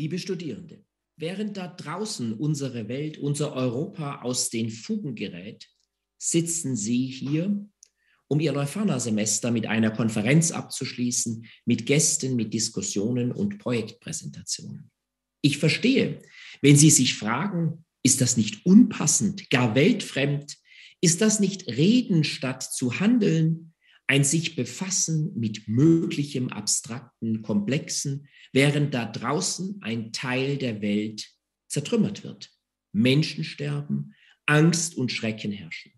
Liebe Studierende, während da draußen unsere Welt, unser Europa aus den Fugen gerät, sitzen Sie hier, um Ihr Leuphana-Semester mit einer Konferenz abzuschließen, mit Gästen, mit Diskussionen und Projektpräsentationen. Ich verstehe, wenn Sie sich fragen, ist das nicht unpassend, gar weltfremd? Ist das nicht Reden statt zu handeln? Ein sich befassen mit Möglichem, Abstrakten, Komplexen, während da draußen ein Teil der Welt zertrümmert wird. Menschen sterben, Angst und Schrecken herrschen.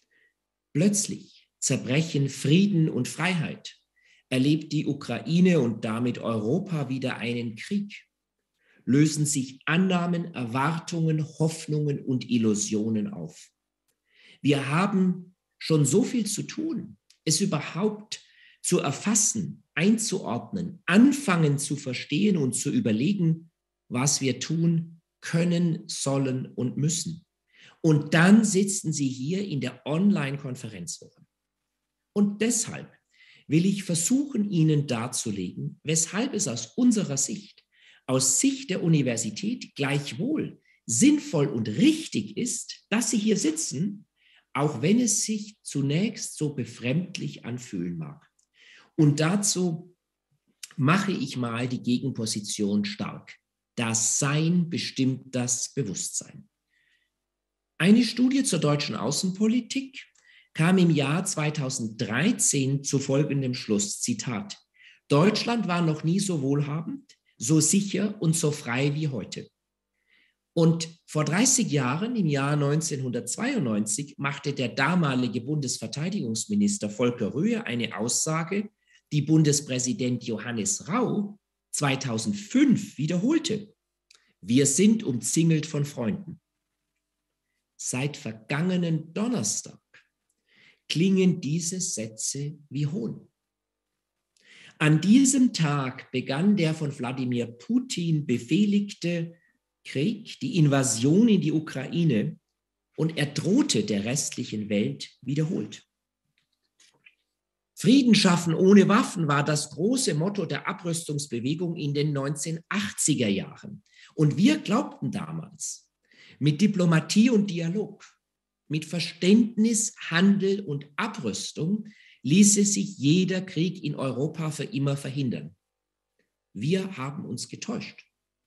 Plötzlich zerbrechen Frieden und Freiheit, erlebt die Ukraine und damit Europa wieder einen Krieg. Lösen sich Annahmen, Erwartungen, Hoffnungen und Illusionen auf. Wir haben schon so viel zu tun, es überhaupt zu erfassen, einzuordnen, anfangen zu verstehen und zu überlegen, was wir tun können, sollen und müssen. Und dann sitzen Sie hier in der Online-Konferenzwoche. Und deshalb will ich versuchen, Ihnen darzulegen, weshalb es aus unserer Sicht, aus Sicht der Universität gleichwohl sinnvoll und richtig ist, dass Sie hier sitzen, auch wenn es sich zunächst so befremdlich anfühlen mag. Und dazu mache ich mal die Gegenposition stark. Das Sein bestimmt das Bewusstsein. Eine Studie zur deutschen Außenpolitik kam im Jahr 2013 zu folgendem Schluss, Zitat: Deutschland war noch nie so wohlhabend, so sicher und so frei wie heute. Und vor 30 Jahren, im Jahr 1992, machte der damalige Bundesverteidigungsminister Volker Röhe eine Aussage, die Bundespräsident Johannes Rau 2005 wiederholte. Wir sind umzingelt von Freunden. Seit vergangenen Donnerstag klingen diese Sätze wie Hohn. An diesem Tag begann der von Wladimir Putin befehligte Krieg, die Invasion in die Ukraine, und er drohte der restlichen Welt wiederholt. Frieden schaffen ohne Waffen war das große Motto der Abrüstungsbewegung in den 1980er Jahren. Und wir glaubten damals, mit Diplomatie und Dialog, mit Verständnis, Handel und Abrüstung ließe sich jeder Krieg in Europa für immer verhindern. Wir haben uns getäuscht.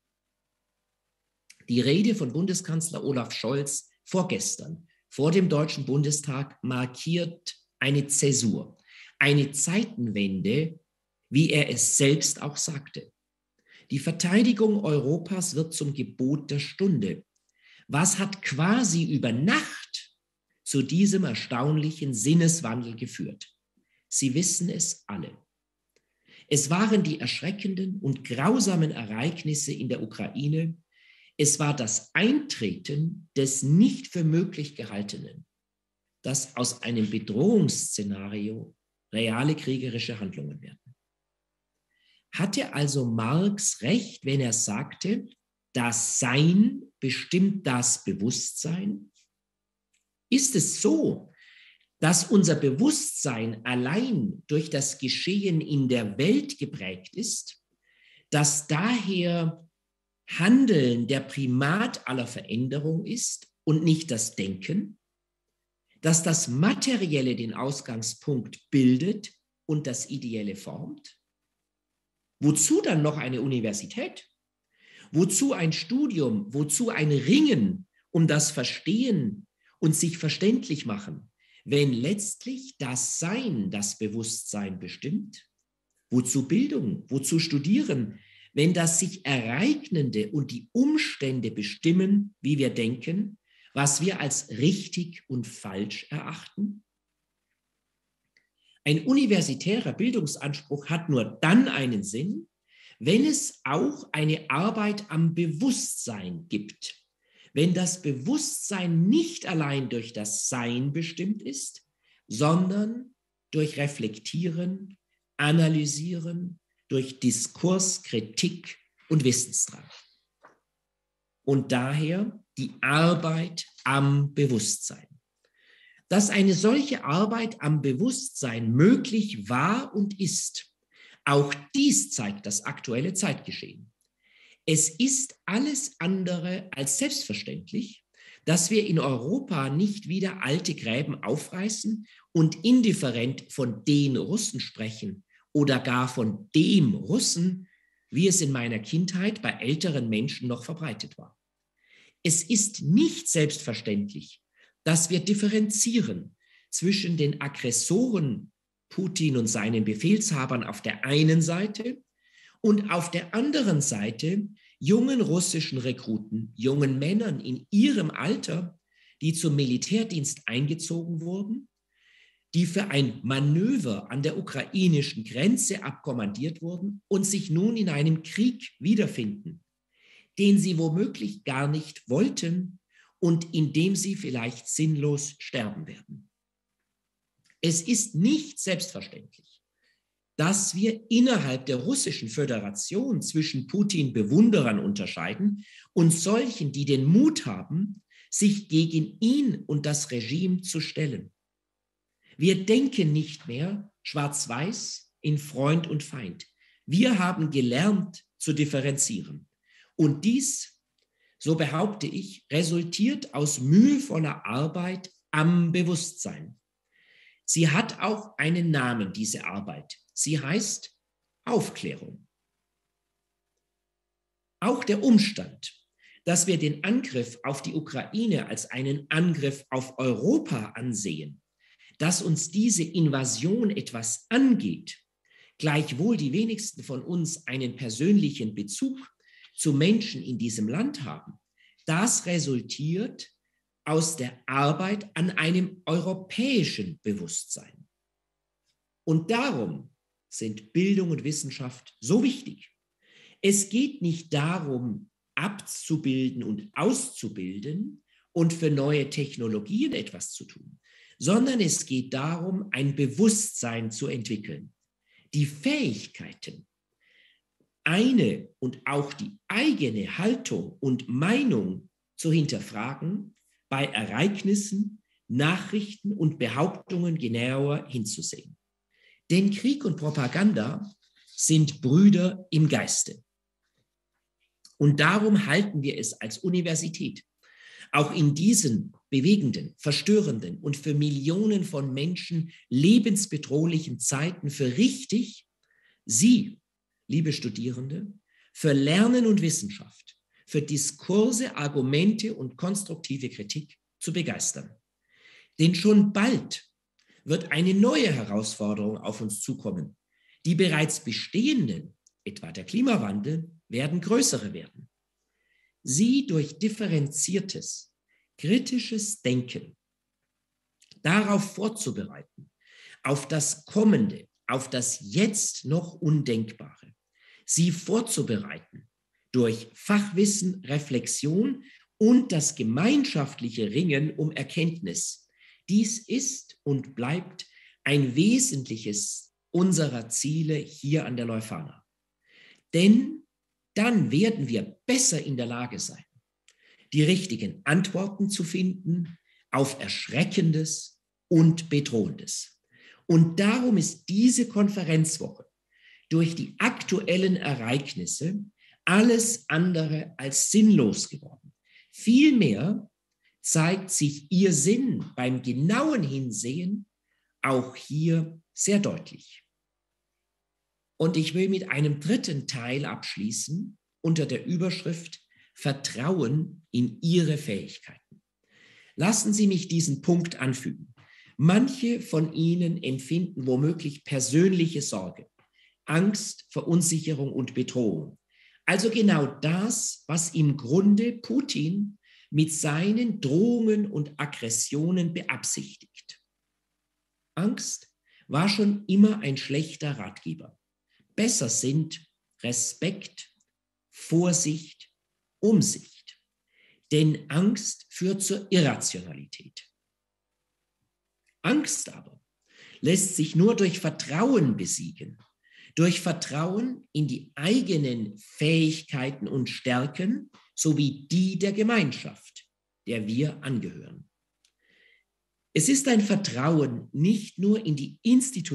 Die Rede von Bundeskanzler Olaf Scholz vorgestern vor dem Deutschen Bundestag markiert eine Zäsur, eine Zeitenwende, wie er es selbst auch sagte. Die Verteidigung Europas wird zum Gebot der Stunde. Was hat quasi über Nacht zu diesem erstaunlichen Sinneswandel geführt? Sie wissen es alle. Es waren die erschreckenden und grausamen Ereignisse in der Ukraine. Es war das Eintreten des nicht für möglich Gehaltenen, dass aus einem Bedrohungsszenario reale kriegerische Handlungen werden. Hatte also Marx recht, wenn er sagte, das Sein bestimmt das Bewusstsein? Ist es so, dass unser Bewusstsein allein durch das Geschehen in der Welt geprägt ist, dass daher Handeln der Primat aller Veränderung ist und nicht das Denken, dass das Materielle den Ausgangspunkt bildet und das Ideelle formt? Wozu dann noch eine Universität? Wozu ein Studium? Wozu ein Ringen um das Verstehen und sich verständlich machen, wenn letztlich das Sein das Bewusstsein bestimmt? Wozu Bildung? Wozu Studieren, wenn das sich Ereignende und die Umstände bestimmen, wie wir denken, was wir als richtig und falsch erachten? Ein universitärer Bildungsanspruch hat nur dann einen Sinn, wenn es auch eine Arbeit am Bewusstsein gibt. Wenn das Bewusstsein nicht allein durch das Sein bestimmt ist, sondern durch Reflektieren, Analysieren, durch Diskurs, Kritik und Wissensdrang. Und daher die Arbeit am Bewusstsein. Dass eine solche Arbeit am Bewusstsein möglich war und ist, auch dies zeigt das aktuelle Zeitgeschehen. Es ist alles andere als selbstverständlich, dass wir in Europa nicht wieder alte Gräben aufreißen und indifferent von den Russen sprechen oder gar von dem Russen, wie es in meiner Kindheit bei älteren Menschen noch verbreitet war. Es ist nicht selbstverständlich, dass wir differenzieren zwischen den Aggressoren Putin und seinen Befehlshabern auf der einen Seite und auf der anderen Seite jungen russischen Rekruten, jungen Männern in ihrem Alter, die zum Militärdienst eingezogen wurden, die für ein Manöver an der ukrainischen Grenze abkommandiert wurden und sich nun in einem Krieg wiederfinden, den sie womöglich gar nicht wollten und in dem sie vielleicht sinnlos sterben werden. Es ist nicht selbstverständlich, dass wir innerhalb der Russischen Föderation zwischen Putin-Bewunderern unterscheiden und solchen, die den Mut haben, sich gegen ihn und das Regime zu stellen. Wir denken nicht mehr schwarz-weiß in Freund und Feind. Wir haben gelernt zu differenzieren. Und dies, so behaupte ich, resultiert aus mühevoller Arbeit am Bewusstsein. Sie hat auch einen Namen, diese Arbeit. Sie heißt Aufklärung. Auch der Umstand, dass wir den Angriff auf die Ukraine als einen Angriff auf Europa ansehen, dass uns diese Invasion etwas angeht, gleichwohl die wenigsten von uns einen persönlichen Bezug zu Menschen in diesem Land haben, das resultiert aus der Arbeit an einem europäischen Bewusstsein. Und darum sind Bildung und Wissenschaft so wichtig. Es geht nicht darum, abzubilden und auszubilden und für neue Technologien etwas zu tun, sondern es geht darum, ein Bewusstsein zu entwickeln, die Fähigkeiten, eine und auch die eigene Haltung und Meinung zu hinterfragen, bei Ereignissen, Nachrichten und Behauptungen genauer hinzusehen. Denn Krieg und Propaganda sind Brüder im Geiste. Und darum halten wir es als Universität, auch in diesen bewegenden, verstörenden und für Millionen von Menschen lebensbedrohlichen Zeiten für richtig, Sie, liebe Studierende, für Lernen und Wissenschaft, für Diskurse, Argumente und konstruktive Kritik zu begeistern. Denn schon bald wird eine neue Herausforderung auf uns zukommen. Die bereits bestehenden, etwa der Klimawandel, werden größere werden. Sie durch differenziertes, kritisches Denken darauf vorzubereiten, auf das Kommende, auf das jetzt noch Undenkbare, sie vorzubereiten durch Fachwissen, Reflexion und das gemeinschaftliche Ringen um Erkenntnis. Dies ist und bleibt ein wesentliches unserer Ziele hier an der Leuphana. Denn dann werden wir besser in der Lage sein, die richtigen Antworten zu finden auf Erschreckendes und Bedrohendes. Und darum ist diese Konferenzwoche durch die aktuellen Ereignisse alles andere als sinnlos geworden. Vielmehr zeigt sich ihr Sinn beim genauen Hinsehen auch hier sehr deutlich. Und ich will mit einem dritten Teil abschließen unter der Überschrift Vertrauen in Ihre Fähigkeiten. Lassen Sie mich diesen Punkt anfügen. Manche von Ihnen empfinden womöglich persönliche Sorge, Angst, Verunsicherung und Bedrohung. Also genau das, was im Grunde Putin mit seinen Drohungen und Aggressionen beabsichtigt. Angst war schon immer ein schlechter Ratgeber. Besser sind Respekt, Vorsicht, Umsicht. Denn Angst führt zur Irrationalität. Angst aber lässt sich nur durch Vertrauen besiegen. Durch Vertrauen in die eigenen Fähigkeiten und Stärken sowie die der Gemeinschaft, der wir angehören. Es ist ein Vertrauen nicht nur in die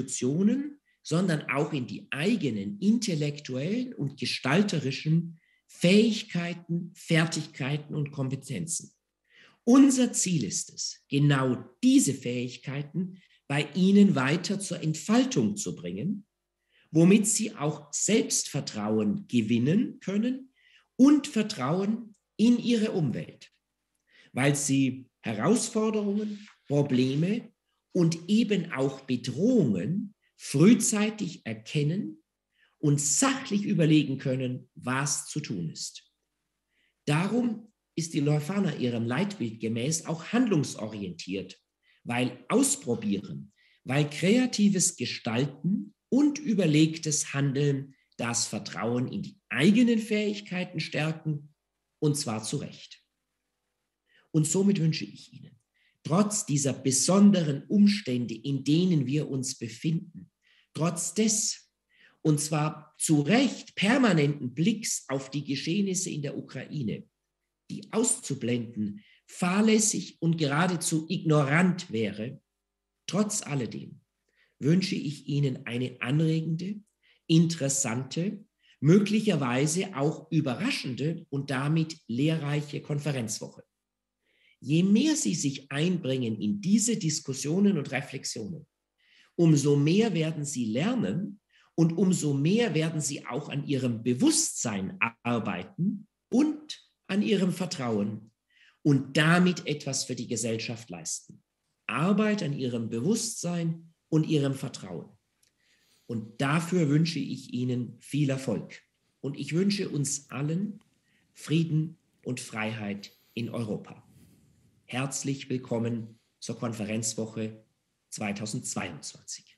Institutionen, sondern auch in die eigenen intellektuellen und gestalterischen Fähigkeiten, Fertigkeiten und Kompetenzen. Unser Ziel ist es, genau diese Fähigkeiten bei Ihnen weiter zur Entfaltung zu bringen, womit Sie auch Selbstvertrauen gewinnen können und Vertrauen in Ihre Umwelt, weil Sie Herausforderungen, Probleme und eben auch Bedrohungen frühzeitig erkennen und sachlich überlegen können, was zu tun ist. Darum ist die Leuphana ihrem Leitbild gemäß auch handlungsorientiert, weil Ausprobieren, weil kreatives Gestalten und überlegtes Handeln das Vertrauen in die eigenen Fähigkeiten stärken, und zwar zu Recht. Und somit wünsche ich Ihnen, trotz dieser besonderen Umstände, in denen wir uns befinden, trotz des, und zwar zu Recht permanenten Blicks auf die Geschehnisse in der Ukraine, die auszublenden, fahrlässig und geradezu ignorant wäre, trotz alledem wünsche ich Ihnen eine anregende, interessante, möglicherweise auch überraschende und damit lehrreiche Konferenzwoche. Je mehr Sie sich einbringen in diese Diskussionen und Reflexionen, umso mehr werden Sie lernen und umso mehr werden Sie auch an Ihrem Bewusstsein arbeiten und an Ihrem Vertrauen und damit etwas für die Gesellschaft leisten. Arbeit an Ihrem Bewusstsein und Ihrem Vertrauen. Und dafür wünsche ich Ihnen viel Erfolg. Und ich wünsche uns allen Frieden und Freiheit in Europa. Herzlich willkommen zur Konferenzwoche 2022.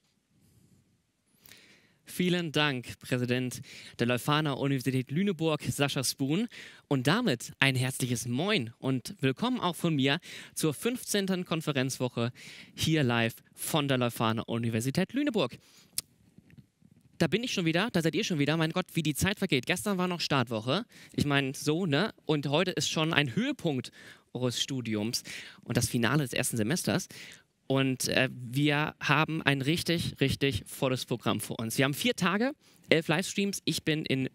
Vielen Dank, Präsident der Leuphana Universität Lüneburg, Sascha Spoon. Und damit ein herzliches Moin und willkommen auch von mir zur 15. Konferenzwoche hier live von der Leuphana Universität Lüneburg. Da bin ich schon wieder, da seid ihr schon wieder. Mein Gott, wie die Zeit vergeht. Gestern war noch Startwoche. Ich meine, so, ne? Und heute ist schon ein Höhepunkt eures Studiums und das Finale des ersten Semesters. Und wir haben ein richtig, richtig volles Programm vor uns. Wir haben 4 Tage, 11 Livestreams. Ich bin in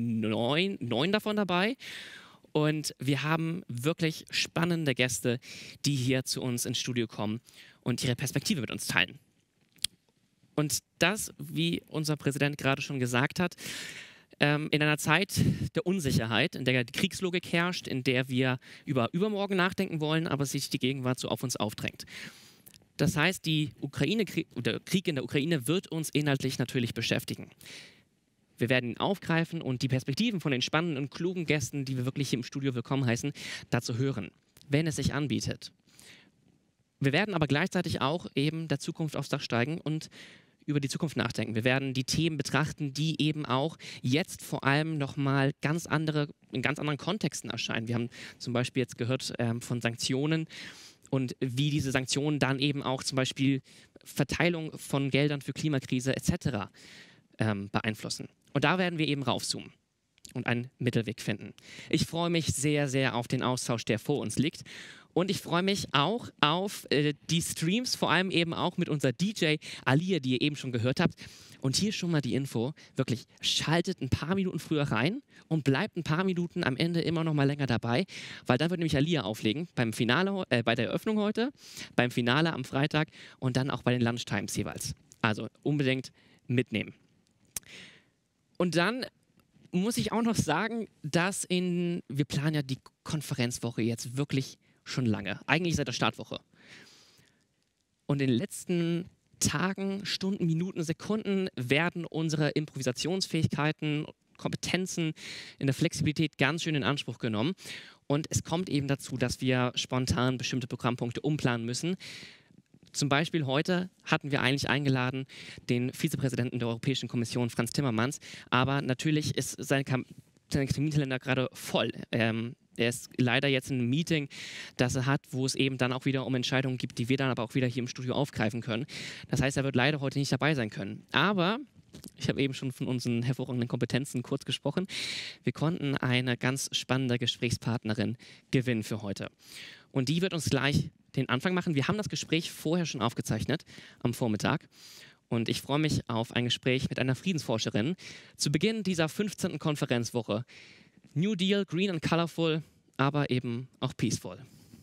9 davon dabei. Und wir haben wirklich spannende Gäste, die hier zu uns ins Studio kommen und ihre Perspektive mit uns teilen. Und das, wie unser Präsident gerade schon gesagt hat, in einer Zeit der Unsicherheit, in der die Kriegslogik herrscht, in der wir über übermorgen nachdenken wollen, aber sich die Gegenwart so auf uns aufdrängt. Das heißt, der Krieg in der Ukraine wird uns inhaltlich natürlich beschäftigen. Wir werden ihn aufgreifen und die Perspektiven von den spannenden und klugen Gästen, die wir wirklich hier im Studio willkommen heißen, dazu hören, wenn es sich anbietet. Wir werden aber gleichzeitig auch eben der Zukunft aufs Dach steigen und über die Zukunft nachdenken. Wir werden die Themen betrachten, die eben auch jetzt vor allem nochmal in ganz anderen Kontexten erscheinen. Wir haben zum Beispiel jetzt gehört von Sanktionen und wie diese Sanktionen dann eben auch zum Beispiel Verteilung von Geldern für Klimakrise etc. Beeinflussen. Und da werden wir eben raufzoomen und einen Mittelweg finden. Ich freue mich sehr, sehr auf den Austausch, der vor uns liegt. Und ich freue mich auch auf die Streams, vor allem eben auch mit unserer DJ Alia, die ihr eben schon gehört habt. Und hier schon mal die Info, wirklich schaltet ein paar Minuten früher rein und bleibt ein paar Minuten am Ende immer noch mal länger dabei, weil dann wird nämlich Alia auflegen beim Finale, bei der Eröffnung heute, beim Finale am Freitag und dann auch bei den Lunchtimes jeweils. Also unbedingt mitnehmen. Und dann muss ich auch noch sagen, dass wir planen ja die Konferenzwoche jetzt wirklich schon lange, eigentlich seit der Startwoche. Und in den letzten Tagen, Stunden, Minuten, Sekunden werden unsere Improvisationsfähigkeiten, Kompetenzen in der Flexibilität ganz schön in Anspruch genommen. Und es kommt eben dazu, dass wir spontan bestimmte Programmpunkte umplanen müssen. Zum Beispiel heute hatten wir eigentlich eingeladen den Vizepräsidenten der Europäischen Kommission, Frans Timmermans, aber natürlich ist sein Terminkalender gerade voll. Er ist leider jetzt in einem Meeting, das er hat, wo es eben dann auch wieder um Entscheidungen gibt, die wir dann aber auch wieder hier im Studio aufgreifen können. Das heißt, er wird leider heute nicht dabei sein können. Aber ich habe eben schon von unseren hervorragenden Kompetenzen kurz gesprochen. Wir konnten eine ganz spannende Gesprächspartnerin gewinnen für heute. Und die wird uns gleich den Anfang machen. Wir haben das Gespräch vorher schon aufgezeichnet am Vormittag. Und ich freue mich auf ein Gespräch mit einer Friedensforscherin zu Beginn dieser 15. Konferenzwoche. New Deal, green and colorful, aber eben auch peaceful.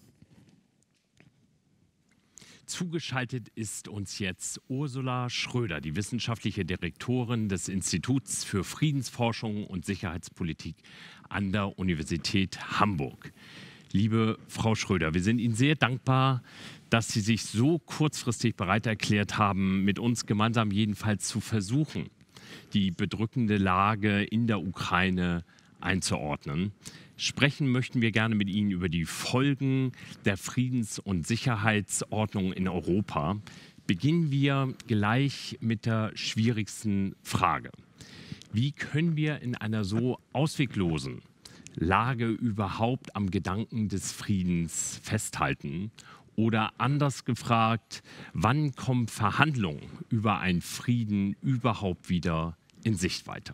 Zugeschaltet ist uns jetzt Ursula Schröder, die wissenschaftliche Direktorin des Instituts für Friedensforschung und Sicherheitspolitik an der Universität Hamburg. Liebe Frau Schröder, wir sind Ihnen sehr dankbar, dass Sie sich so kurzfristig bereit erklärt haben, mit uns gemeinsam jedenfalls zu versuchen, die bedrückende Lage in der Ukraine einzuordnen. Sprechen möchten wir gerne mit Ihnen über die Folgen der Friedens- und Sicherheitsordnung in Europa. Beginnen wir gleich mit der schwierigsten Frage. Wie können wir in einer so ausweglosen Lage überhaupt am Gedanken des Friedens festhalten? Oder anders gefragt, wann kommen Verhandlungen über einen Frieden überhaupt wieder in Sichtweite?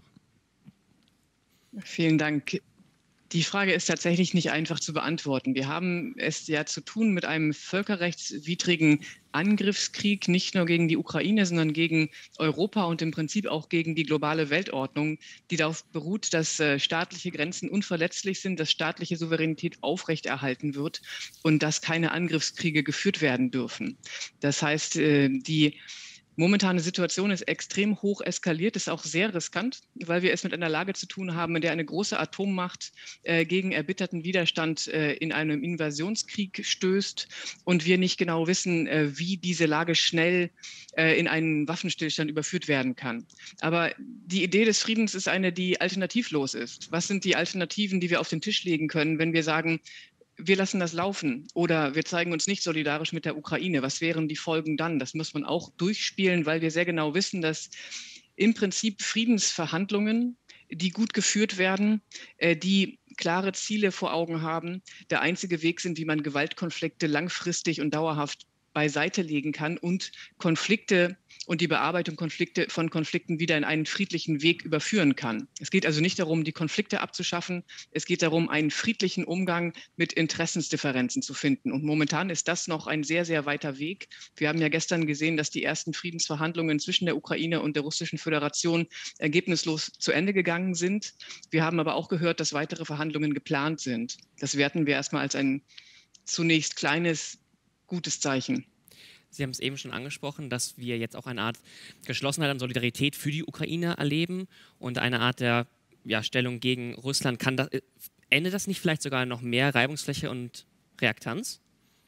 Vielen Dank. Die Frage ist tatsächlich nicht einfach zu beantworten. Wir haben es ja zu tun mit einem völkerrechtswidrigen Angriffskrieg, nicht nur gegen die Ukraine, sondern gegen Europa und im Prinzip auch gegen die globale Weltordnung, die darauf beruht, dass staatliche Grenzen unverletzlich sind, dass staatliche Souveränität aufrechterhalten wird und dass keine Angriffskriege geführt werden dürfen. Das heißt, die momentane Situation ist extrem hoch eskaliert, ist auch sehr riskant, weil wir es mit einer Lage zu tun haben, in der eine große Atommacht gegen erbitterten Widerstand in einem Invasionskrieg stößt und wir nicht genau wissen, wie diese Lage schnell in einen Waffenstillstand überführt werden kann. Aber die Idee des Friedens ist eine, die alternativlos ist. Was sind die Alternativen, die wir auf den Tisch legen können, wenn wir sagen, wir lassen das laufen oder wir zeigen uns nicht solidarisch mit der Ukraine? Was wären die Folgen dann? Das muss man auch durchspielen, weil wir sehr genau wissen, dass im Prinzip Friedensverhandlungen, die gut geführt werden, die klare Ziele vor Augen haben, der einzige Weg sind, wie man Gewaltkonflikte langfristig und dauerhaft beiseite legen kann und Konflikte und die Bearbeitung von Konflikten wieder in einen friedlichen Weg überführen kann. Es geht also nicht darum, die Konflikte abzuschaffen. Es geht darum, einen friedlichen Umgang mit Interessensdifferenzen zu finden. Und momentan ist das noch ein sehr, sehr weiter Weg. Wir haben ja gestern gesehen, dass die ersten Friedensverhandlungen zwischen der Ukraine und der Russischen Föderation ergebnislos zu Ende gegangen sind. Wir haben aber auch gehört, dass weitere Verhandlungen geplant sind. Das werten wir erstmal als ein zunächst kleines, gutes Zeichen. Sie haben es eben schon angesprochen, dass wir jetzt auch eine Art Geschlossenheit und Solidarität für die Ukraine erleben und eine Art der Stellung gegen Russland. Endet das nicht vielleicht sogar noch mehr Reibungsfläche und Reaktanz?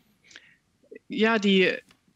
Ja, die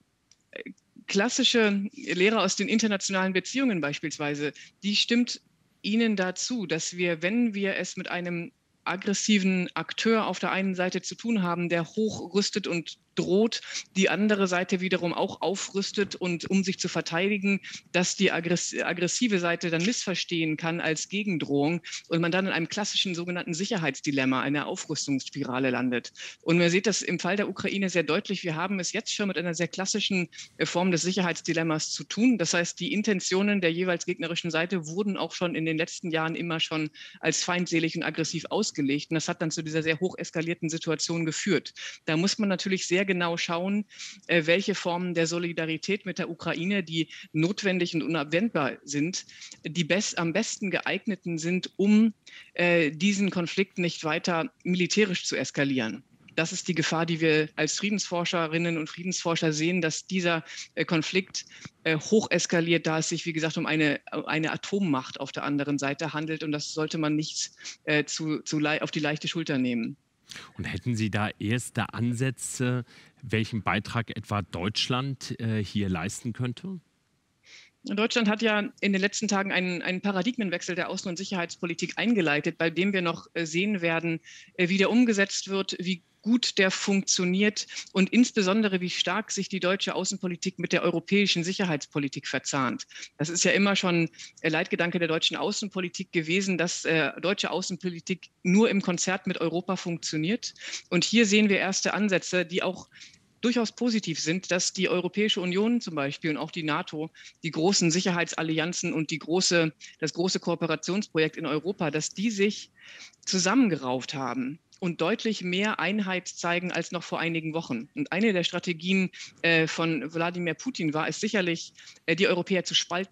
klassische Lehre aus den internationalen Beziehungen beispielsweise, die stimmt Ihnen dazu, dass wir, wenn wir es mit einem aggressiven Akteur auf der einen Seite zu tun haben, der hochrüstet und droht, die andere Seite wiederum auch aufrüstet und um sich zu verteidigen, dass die aggressive Seite dann missverstehen kann als Gegendrohung und man dann in einem klassischen sogenannten Sicherheitsdilemma, einer Aufrüstungsspirale landet. Und man sieht das im Fall der Ukraine sehr deutlich. Wir haben es jetzt schon mit einer sehr klassischen Form des Sicherheitsdilemmas zu tun. Das heißt, die Intentionen der jeweils gegnerischen Seite wurden auch schon in den letzten Jahren immer schon als feindselig und aggressiv ausgelegt. Und das hat dann zu dieser sehr hoch eskalierten Situation geführt. Da muss man natürlich sehr genau schauen, welche Formen der Solidarität mit der Ukraine, die notwendig und unabwendbar sind, die am besten geeigneten sind, um diesen Konflikt nicht weiter militärisch zu eskalieren. Das ist die Gefahr, die wir als Friedensforscherinnen und Friedensforscher sehen, dass dieser Konflikt hoch eskaliert, da es sich, wie gesagt, um eine Atommacht auf der anderen Seite handelt. Und das sollte man nicht auf die leichte Schulter nehmen. Und hätten Sie da erste Ansätze, welchen Beitrag etwa Deutschland hier leisten könnte? Deutschland hat ja in den letzten Tagen einen Paradigmenwechsel der Außen- und Sicherheitspolitik eingeleitet, bei dem wir noch sehen werden, wie der umgesetzt wird, wie gut der funktioniert und insbesondere, wie stark sich die deutsche Außenpolitik mit der europäischen Sicherheitspolitik verzahnt. Das ist ja immer schon Leitgedanke der deutschen Außenpolitik gewesen, dass deutsche Außenpolitik nur im Konzert mit Europa funktioniert. Und hier sehen wir erste Ansätze, die auch durchaus positiv sind, dass die Europäische Union zum Beispiel und auch die NATO, die großen Sicherheitsallianzen und das große Kooperationsprojekt in Europa, dass die sich zusammengerauft haben und deutlich mehr Einheit zeigen als noch vor einigen Wochen. Und eine der Strategien von Wladimir Putin war es sicherlich, die Europäer zu spalten.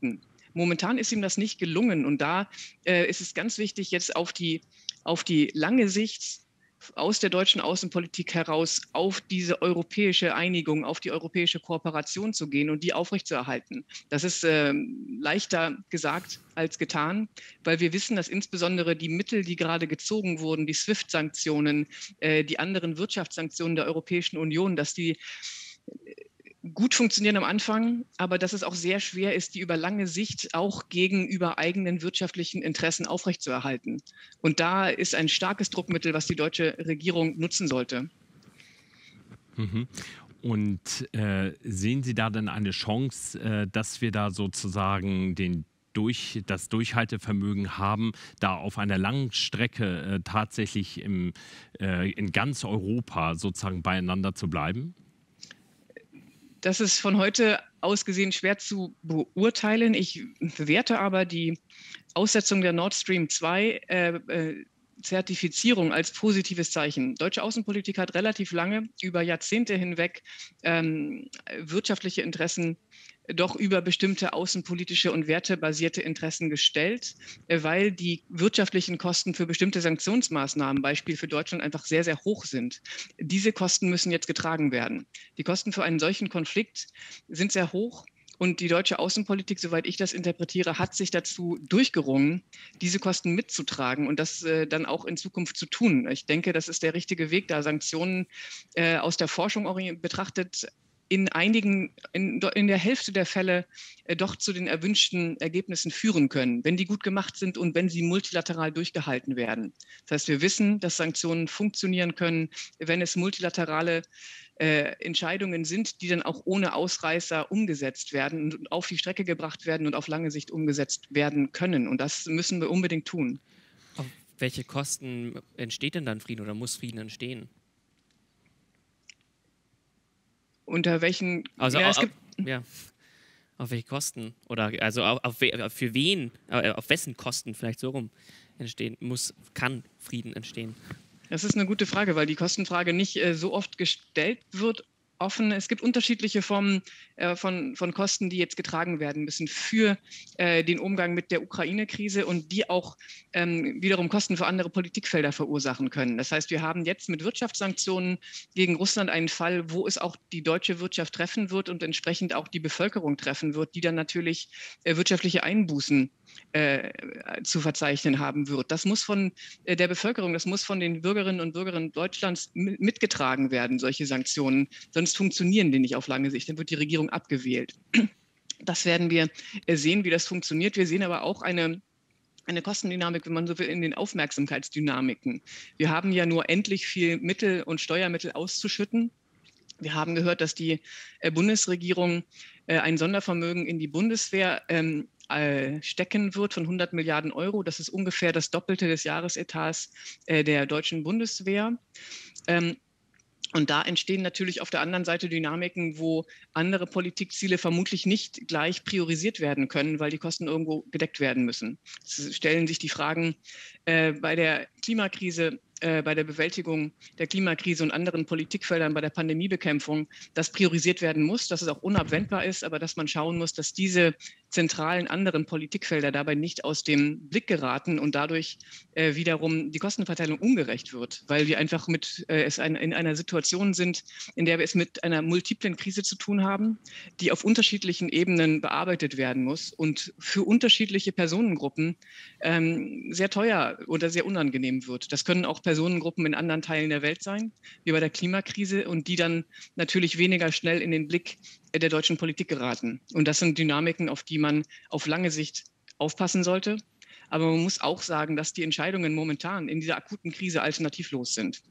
Momentan ist ihm das nicht gelungen. Und da ist es ganz wichtig, jetzt auf die lange Sicht aus der deutschen Außenpolitik heraus auf diese europäische Einigung, auf die europäische Kooperation zu gehen und die aufrechtzuerhalten. Das ist leichter gesagt als getan, weil wir wissen, dass insbesondere die Mittel, die gerade gezogen wurden, die SWIFT-Sanktionen, die anderen Wirtschaftssanktionen der Europäischen Union, dass die gut funktionieren am Anfang, aber dass es auch sehr schwer ist, die über lange Sicht auch gegenüber eigenen wirtschaftlichen Interessen aufrechtzuerhalten. Und da ist ein starkes Druckmittel, was die deutsche Regierung nutzen sollte. Mhm. Und sehen Sie da denn eine Chance, dass wir da sozusagen das Durchhaltevermögen haben, da auf einer langen Strecke tatsächlich in ganz Europa sozusagen beieinander zu bleiben? Das ist von heute aus gesehen schwer zu beurteilen. Ich bewerte aber die Aussetzung der Nord Stream 2 Zertifizierung als positives Zeichen. Deutsche Außenpolitik hat relativ lange, über Jahrzehnte hinweg, wirtschaftliche Interessen doch über bestimmte außenpolitische und wertebasierte Interessen gestellt, weil die wirtschaftlichen Kosten für bestimmte Sanktionsmaßnahmen, Beispiel für Deutschland, einfach sehr, sehr hoch sind. Diese Kosten müssen jetzt getragen werden. Die Kosten für einen solchen Konflikt sind sehr hoch. Und die deutsche Außenpolitik, soweit ich das interpretiere, hat sich dazu durchgerungen, diese Kosten mitzutragen und das dann auch in Zukunft zu tun. Ich denke, das ist der richtige Weg, da Sanktionen aus der Forschung betrachtet in der Hälfte der Fälle doch zu den erwünschten Ergebnissen führen können, wenn die gut gemacht sind und wenn sie multilateral durchgehalten werden. Das heißt, wir wissen, dass Sanktionen funktionieren können, wenn es multilaterale Entscheidungen sind, die dann auch ohne Ausreißer umgesetzt werden und auf die Strecke gebracht werden und auf lange Sicht umgesetzt werden können. Und das müssen wir unbedingt tun. Auf welche Kosten entsteht denn dann Frieden oder muss Frieden entstehen? Unter welchen... Also auf welche Kosten? Oder also für wen, auf wessen Kosten vielleicht so rum kann Frieden entstehen? Das ist eine gute Frage, weil die Kostenfrage nicht so oft gestellt wird. Offen. Es gibt unterschiedliche Formen von Kosten, die jetzt getragen werden müssen für den Umgang mit der Ukraine-Krise und die auch wiederum Kosten für andere Politikfelder verursachen können. Das heißt, wir haben jetzt mit Wirtschaftssanktionen gegen Russland einen Fall, wo es auch die deutsche Wirtschaft treffen wird und entsprechend auch die Bevölkerung treffen wird, die dann natürlich wirtschaftliche Einbußen zu verzeichnen haben wird. Das muss von der Bevölkerung, das muss von den Bürgerinnen und Bürgern Deutschlands mitgetragen werden, solche Sanktionen. Sonst funktionieren die nicht auf lange Sicht. Dann wird die Regierung abgewählt. Das werden wir sehen, wie das funktioniert. Wir sehen aber auch eine Kostendynamik, wenn man so will, in den Aufmerksamkeitsdynamiken. Wir haben ja nur endlich viel Mittel und Steuermittel auszuschütten. Wir haben gehört, dass die Bundesregierung ein Sondervermögen in die Bundeswehr stecken wird von 100 Milliarden Euro. Das ist ungefähr das Doppelte des Jahresetats der deutschen Bundeswehr. Und da entstehen natürlich auf der anderen Seite Dynamiken, wo andere Politikziele vermutlich nicht gleich priorisiert werden können, weil die Kosten irgendwo gedeckt werden müssen. Es stellen sich die Fragen bei der Klimakrise, bei der Bewältigung der Klimakrise und anderen Politikfeldern, bei der Pandemiebekämpfung, dass priorisiert werden muss, dass es auch unabwendbar ist, aber dass man schauen muss, dass diese zentralen anderen Politikfelder dabei nicht aus dem Blick geraten und dadurch wiederum die Kostenverteilung ungerecht wird, weil wir einfach in einer Situation sind, in der wir es mit einer multiplen Krise zu tun haben, die auf unterschiedlichen Ebenen bearbeitet werden muss und für unterschiedliche Personengruppen sehr teuer oder sehr unangenehm wird. Das können auch Personengruppen in anderen Teilen der Welt sein, wie bei der Klimakrise, und die dann natürlich weniger schnell in den Blick der deutschen Politik geraten. Und das sind Dynamiken, auf die man auf lange Sicht aufpassen sollte. Aber man muss auch sagen, dass die Entscheidungen momentan in dieser akuten Krise alternativlos sind.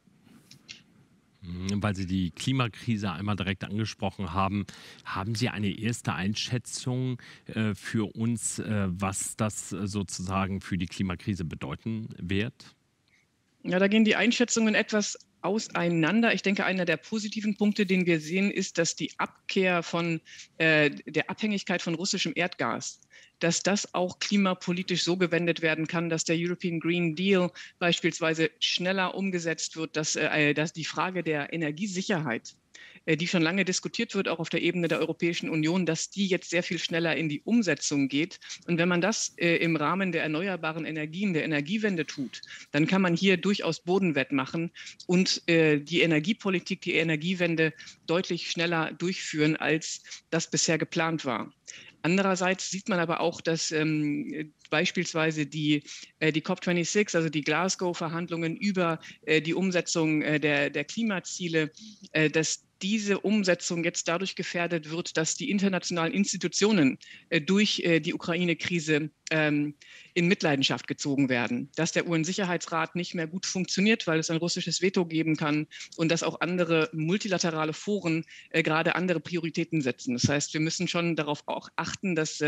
Weil Sie die Klimakrise einmal direkt angesprochen haben, haben Sie eine erste Einschätzung für uns, was das sozusagen für die Klimakrise bedeuten wird? Ja, da gehen die Einschätzungen etwas auseinander. Ich denke, einer der positiven Punkte, den wir sehen, ist, dass die Abkehr von der Abhängigkeit von russischem Erdgas, dass das auch klimapolitisch so gewendet werden kann, dass der European Green Deal beispielsweise schneller umgesetzt wird, dass die Frage der Energiesicherheit die schon lange diskutiert wird, auch auf der Ebene der Europäischen Union, dass die jetzt sehr viel schneller in die Umsetzung geht. Und wenn man das im Rahmen der erneuerbaren Energien, der Energiewende tut, dann kann man hier durchaus Bodenwett machen und die Energiepolitik, die Energiewende deutlich schneller durchführen, als das bisher geplant war. Andererseits sieht man aber auch, dass beispielsweise die COP26, also die Glasgow-Verhandlungen über die Umsetzung der Klimaziele, dass diese Umsetzung jetzt dadurch gefährdet wird, dass die internationalen Institutionen durch die Ukraine-Krise in Mitleidenschaft gezogen werden, dass der UN-Sicherheitsrat nicht mehr gut funktioniert, weil es ein russisches Veto geben kann und dass auch andere multilaterale Foren gerade andere Prioritäten setzen. Das heißt, wir müssen schon darauf auch achten, dass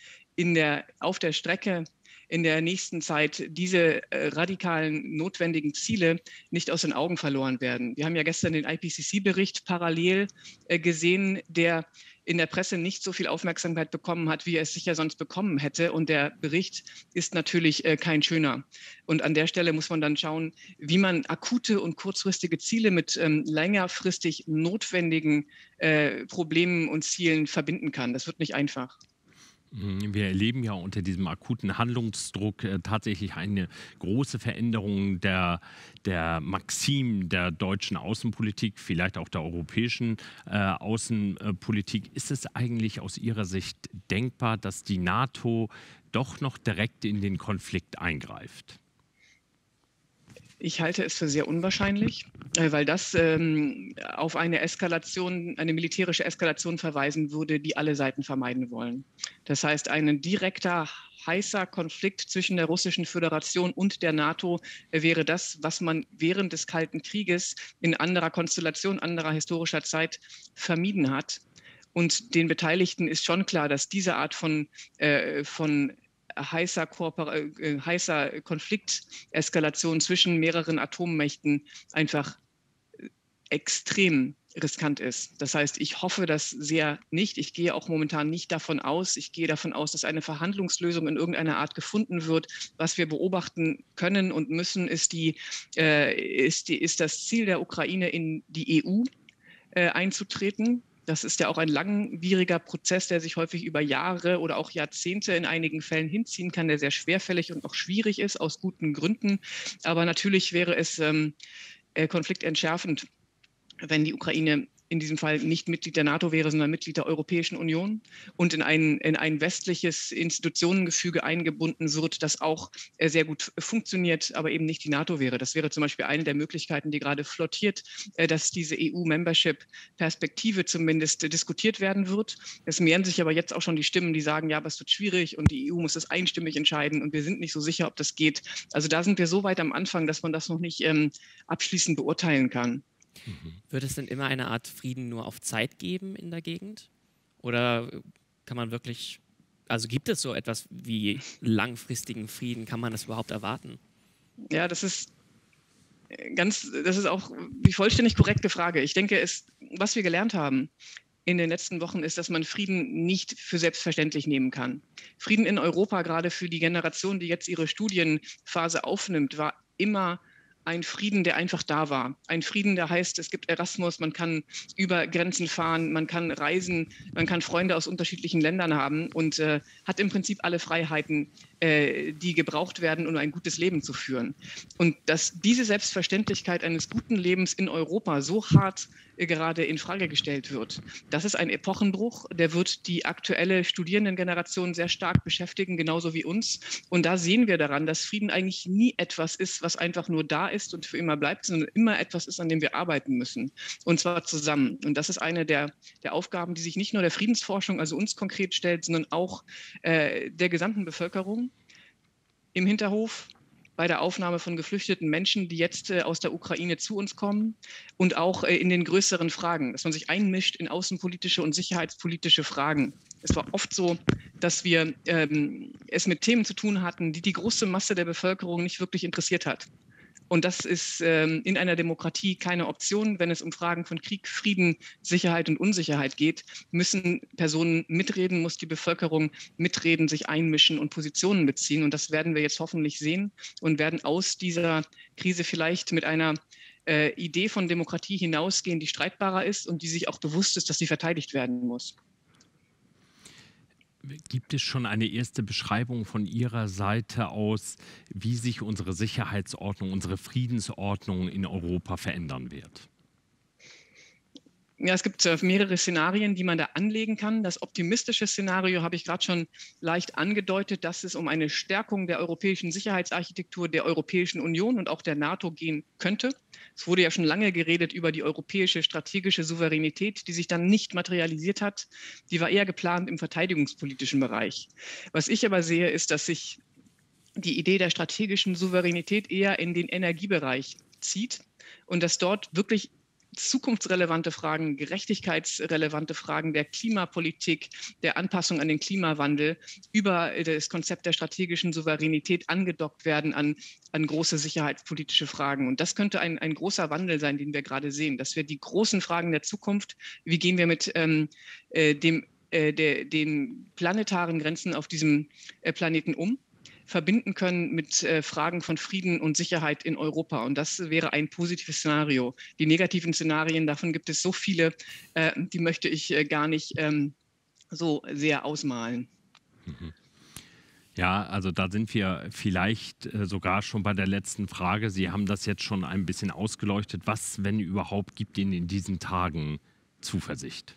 auf der Strecke in der nächsten Zeit diese radikalen notwendigen Ziele nicht aus den Augen verloren werden. Wir haben ja gestern den IPCC-Bericht parallel gesehen, der in der Presse nicht so viel Aufmerksamkeit bekommen hat, wie er es sicher sonst bekommen hätte. Und der Bericht ist natürlich kein schöner. Und an der Stelle muss man dann schauen, wie man akute und kurzfristige Ziele mit längerfristig notwendigen Problemen und Zielen verbinden kann. Das wird nicht einfach. Wir erleben ja unter diesem akuten Handlungsdruck tatsächlich eine große Veränderung der Maxim der deutschen Außenpolitik, vielleicht auch der europäischen Außenpolitik. Ist es eigentlich aus Ihrer Sicht denkbar, dass die NATO doch noch direkt in den Konflikt eingreift? Ich halte es für sehr unwahrscheinlich, weil das auf eine Eskalation, eine militärische Eskalation verweisen würde, die alle Seiten vermeiden wollen. Das heißt, ein direkter, heißer Konflikt zwischen der Russischen Föderation und der NATO wäre das, was man während des Kalten Krieges in anderer Konstellation, anderer historischer Zeit vermieden hat. Und den Beteiligten ist schon klar, dass diese Art von heißer Konflikteskalation zwischen mehreren Atommächten einfach extrem riskant ist. Das heißt, ich hoffe das sehr nicht. Ich gehe auch momentan nicht davon aus. Ich gehe davon aus, dass eine Verhandlungslösung in irgendeiner Art gefunden wird. Was wir beobachten können und müssen, ist das Ziel der Ukraine, in die EU einzutreten. Das ist ja auch ein langwieriger Prozess, der sich häufig über Jahre oder auch Jahrzehnte in einigen Fällen hinziehen kann, der sehr schwerfällig und auch schwierig ist, aus guten Gründen. Aber natürlich wäre es konfliktentschärfend, wenn die Ukraine in diesem Fall nicht Mitglied der NATO wäre, sondern Mitglied der Europäischen Union und in ein westliches Institutionengefüge eingebunden wird, das auch sehr gut funktioniert, aber eben nicht die NATO wäre. Das wäre zum Beispiel eine der Möglichkeiten, die gerade flottiert, dass diese EU-Membership-Perspektive zumindest diskutiert werden wird. Es mehren sich aber jetzt auch schon die Stimmen, die sagen, ja, aber es wird schwierig und die EU muss das einstimmig entscheiden und wir sind nicht so sicher, ob das geht. Also da sind wir so weit am Anfang, dass man das noch nicht abschließend beurteilen kann. Wird es denn immer eine Art Frieden nur auf Zeit geben in der Gegend? Oder kann man wirklich, also gibt es so etwas wie langfristigen Frieden? Kann man das überhaupt erwarten? Ja, das ist auch die vollständig korrekte Frage. Ich denke, was wir gelernt haben in den letzten Wochen ist, dass man Frieden nicht für selbstverständlich nehmen kann. Frieden in Europa, gerade für die Generation, die jetzt ihre Studienphase aufnimmt, war immer ein Frieden, der einfach da war. Ein Frieden, der heißt, es gibt Erasmus, man kann über Grenzen fahren, man kann reisen, man kann Freunde aus unterschiedlichen Ländern haben und hat im Prinzip alle Freiheiten, die gebraucht werden, um ein gutes Leben zu führen. Und dass diese Selbstverständlichkeit eines guten Lebens in Europa so hart gerade in Frage gestellt wird, das ist ein Epochenbruch, der wird die aktuelle Studierendengeneration sehr stark beschäftigen, genauso wie uns. Und da sehen wir daran, dass Frieden eigentlich nie etwas ist, was einfach nur da ist und für immer bleibt, sondern immer etwas ist, an dem wir arbeiten müssen. Und zwar zusammen. Und das ist eine der Aufgaben, die sich nicht nur der Friedensforschung, also uns konkret stellt, sondern auch der gesamten Bevölkerung im Hinterhof, bei der Aufnahme von geflüchteten Menschen, die jetzt aus der Ukraine zu uns kommen und auch in den größeren Fragen, dass man sich einmischt in außenpolitische und sicherheitspolitische Fragen. Es war oft so, dass wir es mit Themen zu tun hatten, die große Masse der Bevölkerung nicht wirklich interessiert hat. Und das ist in einer Demokratie keine Option. Wenn es um Fragen von Krieg, Frieden, Sicherheit und Unsicherheit geht, müssen Personen mitreden, muss die Bevölkerung mitreden, sich einmischen und Positionen beziehen. Und das werden wir jetzt hoffentlich sehen und werden aus dieser Krise vielleicht mit einer Idee von Demokratie hinausgehen, die streitbarer ist und die sich auch bewusst ist, dass sie verteidigt werden muss. Gibt es schon eine erste Beschreibung von Ihrer Seite aus, wie sich unsere Sicherheitsordnung, unsere Friedensordnung in Europa verändern wird? Ja, es gibt mehrere Szenarien, die man da anlegen kann. Das optimistische Szenario habe ich gerade schon leicht angedeutet, dass es um eine Stärkung der europäischen Sicherheitsarchitektur der Europäischen Union und auch der NATO gehen könnte. Es wurde ja schon lange geredet über die europäische strategische Souveränität, die sich dann nicht materialisiert hat. Die war eher geplant im verteidigungspolitischen Bereich. Was ich aber sehe, ist, dass sich die Idee der strategischen Souveränität eher in den Energiebereich zieht und dass dort wirklich zukunftsrelevante Fragen, gerechtigkeitsrelevante Fragen der Klimapolitik, der Anpassung an den Klimawandel über das Konzept der strategischen Souveränität angedockt werden an große sicherheitspolitische Fragen. Und das könnte ein großer Wandel sein, den wir gerade sehen, dass wir die großen Fragen der Zukunft, wie gehen wir mit den planetaren Grenzen auf diesem Planeten um, verbinden können mit Fragen von Frieden und Sicherheit in Europa. Und das wäre ein positives Szenario. Die negativen Szenarien, davon gibt es so viele, die möchte ich gar nicht so sehr ausmalen. Ja, also da sind wir vielleicht sogar schon bei der letzten Frage. Sie haben das jetzt schon ein bisschen ausgeleuchtet. Was, wenn überhaupt, gibt Ihnen in diesen Tagen Zuversicht?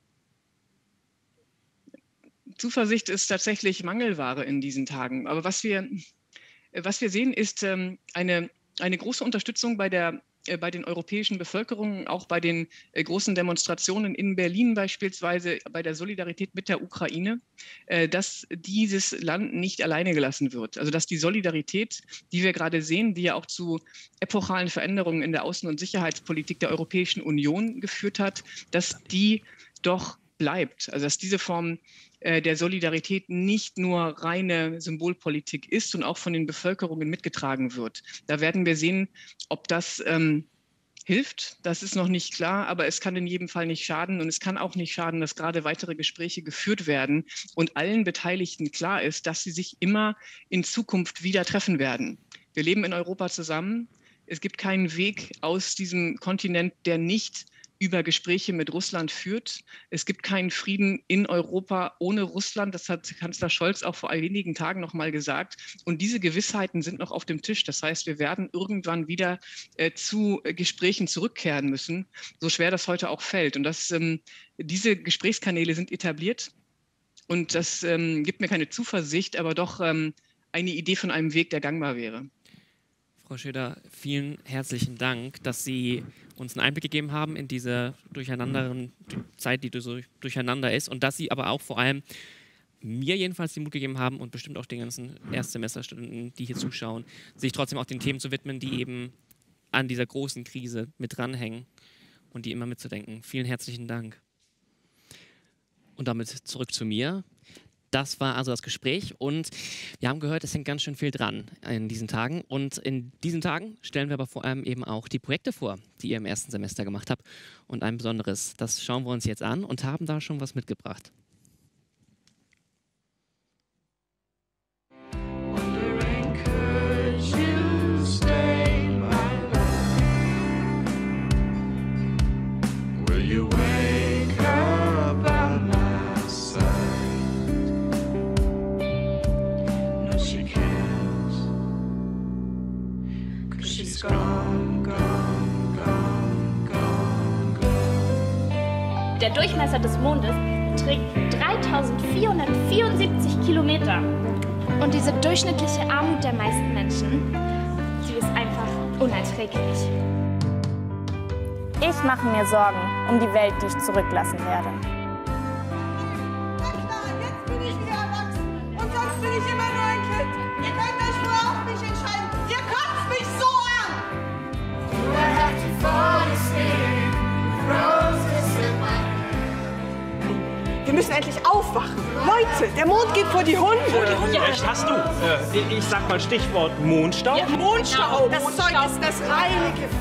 Zuversicht ist tatsächlich Mangelware in diesen Tagen. Aber was wir sehen, ist eine große Unterstützung bei den europäischen Bevölkerungen, auch bei den großen Demonstrationen in Berlin beispielsweise, bei der Solidarität mit der Ukraine, dass dieses Land nicht alleine gelassen wird. Also dass die Solidarität, die wir gerade sehen, die ja auch zu epochalen Veränderungen in der Außen- und Sicherheitspolitik der Europäischen Union geführt hat, dass die doch bleibt. Also dass diese Form der Solidarität nicht nur reine Symbolpolitik ist und auch von den Bevölkerungen mitgetragen wird. Da werden wir sehen, ob das hilft. Das ist noch nicht klar, aber es kann in jedem Fall nicht schaden. Und es kann auch nicht schaden, dass gerade weitere Gespräche geführt werden und allen Beteiligten klar ist, dass sie sich immer in Zukunft wieder treffen werden. Wir leben in Europa zusammen. Es gibt keinen Weg aus diesem Kontinent, der nicht über Gespräche mit Russland führt. Es gibt keinen Frieden in Europa ohne Russland. Das hat Kanzler Scholz auch vor wenigen Tagen noch mal gesagt. Und diese Gewissheiten sind noch auf dem Tisch. Das heißt, wir werden irgendwann wieder zu Gesprächen zurückkehren müssen, so schwer das heute auch fällt. Und diese Gesprächskanäle sind etabliert. Und das gibt mir keine Zuversicht, aber doch eine Idee von einem Weg, der gangbar wäre. Frau Schröder, vielen herzlichen Dank, dass Sie uns einen Einblick gegeben haben in diese Zeit, die so durcheinander ist, und dass Sie aber auch vor allem mir jedenfalls den Mut gegeben haben und bestimmt auch den ganzen Erstsemesterstudenten, die hier zuschauen, sich trotzdem auch den Themen zu widmen, die eben an dieser großen Krise mit dranhängen und die immer mitzudenken. Vielen herzlichen Dank. Und damit zurück zu mir. Das war also das Gespräch und wir haben gehört, es hängt ganz schön viel dran in diesen Tagen. Und in diesen Tagen stellen wir aber vor allem eben auch die Projekte vor, die ihr im ersten Semester gemacht habt. Und ein besonderes, das schauen wir uns jetzt an und haben da schon was mitgebracht. Der Durchmesser des Mondes beträgt 3474 Kilometer. Und diese durchschnittliche Armut der meisten Menschen, die ist einfach unerträglich. Ich mache mir Sorgen um die Welt, die ich zurücklassen werde. Jetzt bin ich wieder erwachsen und sonst bin ich immer nur ein Kind. Ihr könnt euch nur auf mich entscheiden. Ihr kotzt mich so an! Wir müssen endlich aufwachen. Leute, der Mond geht vor die Hunde. Recht hast du. Ich sag mal Stichwort Mondstaub. Ja, Mondstaub. Das Zeug ist das reine Gift.